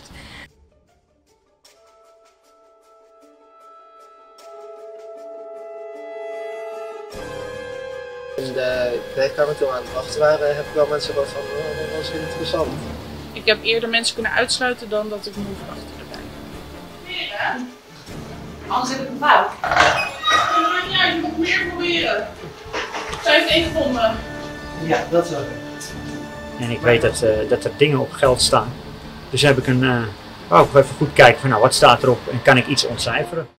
Speaker 6: In de werkkamer toen we aan het wachten waren, heb ik wel mensen wel van, oh, dat was interessant.
Speaker 5: Ik heb eerder mensen kunnen uitsluiten dan dat ik moe verwachtte erbij.
Speaker 11: Ja. Anders heb ik een fout.
Speaker 5: Dat maakt niet uit, je moet meer proberen. Zij heeft één gevonden.
Speaker 4: Ja, dat is ook.
Speaker 13: En ik weet dat, uh, dat er dingen op geld staan. Dus heb ik een, uh, wou ik even goed kijken van nou wat staat erop en kan ik iets ontcijferen.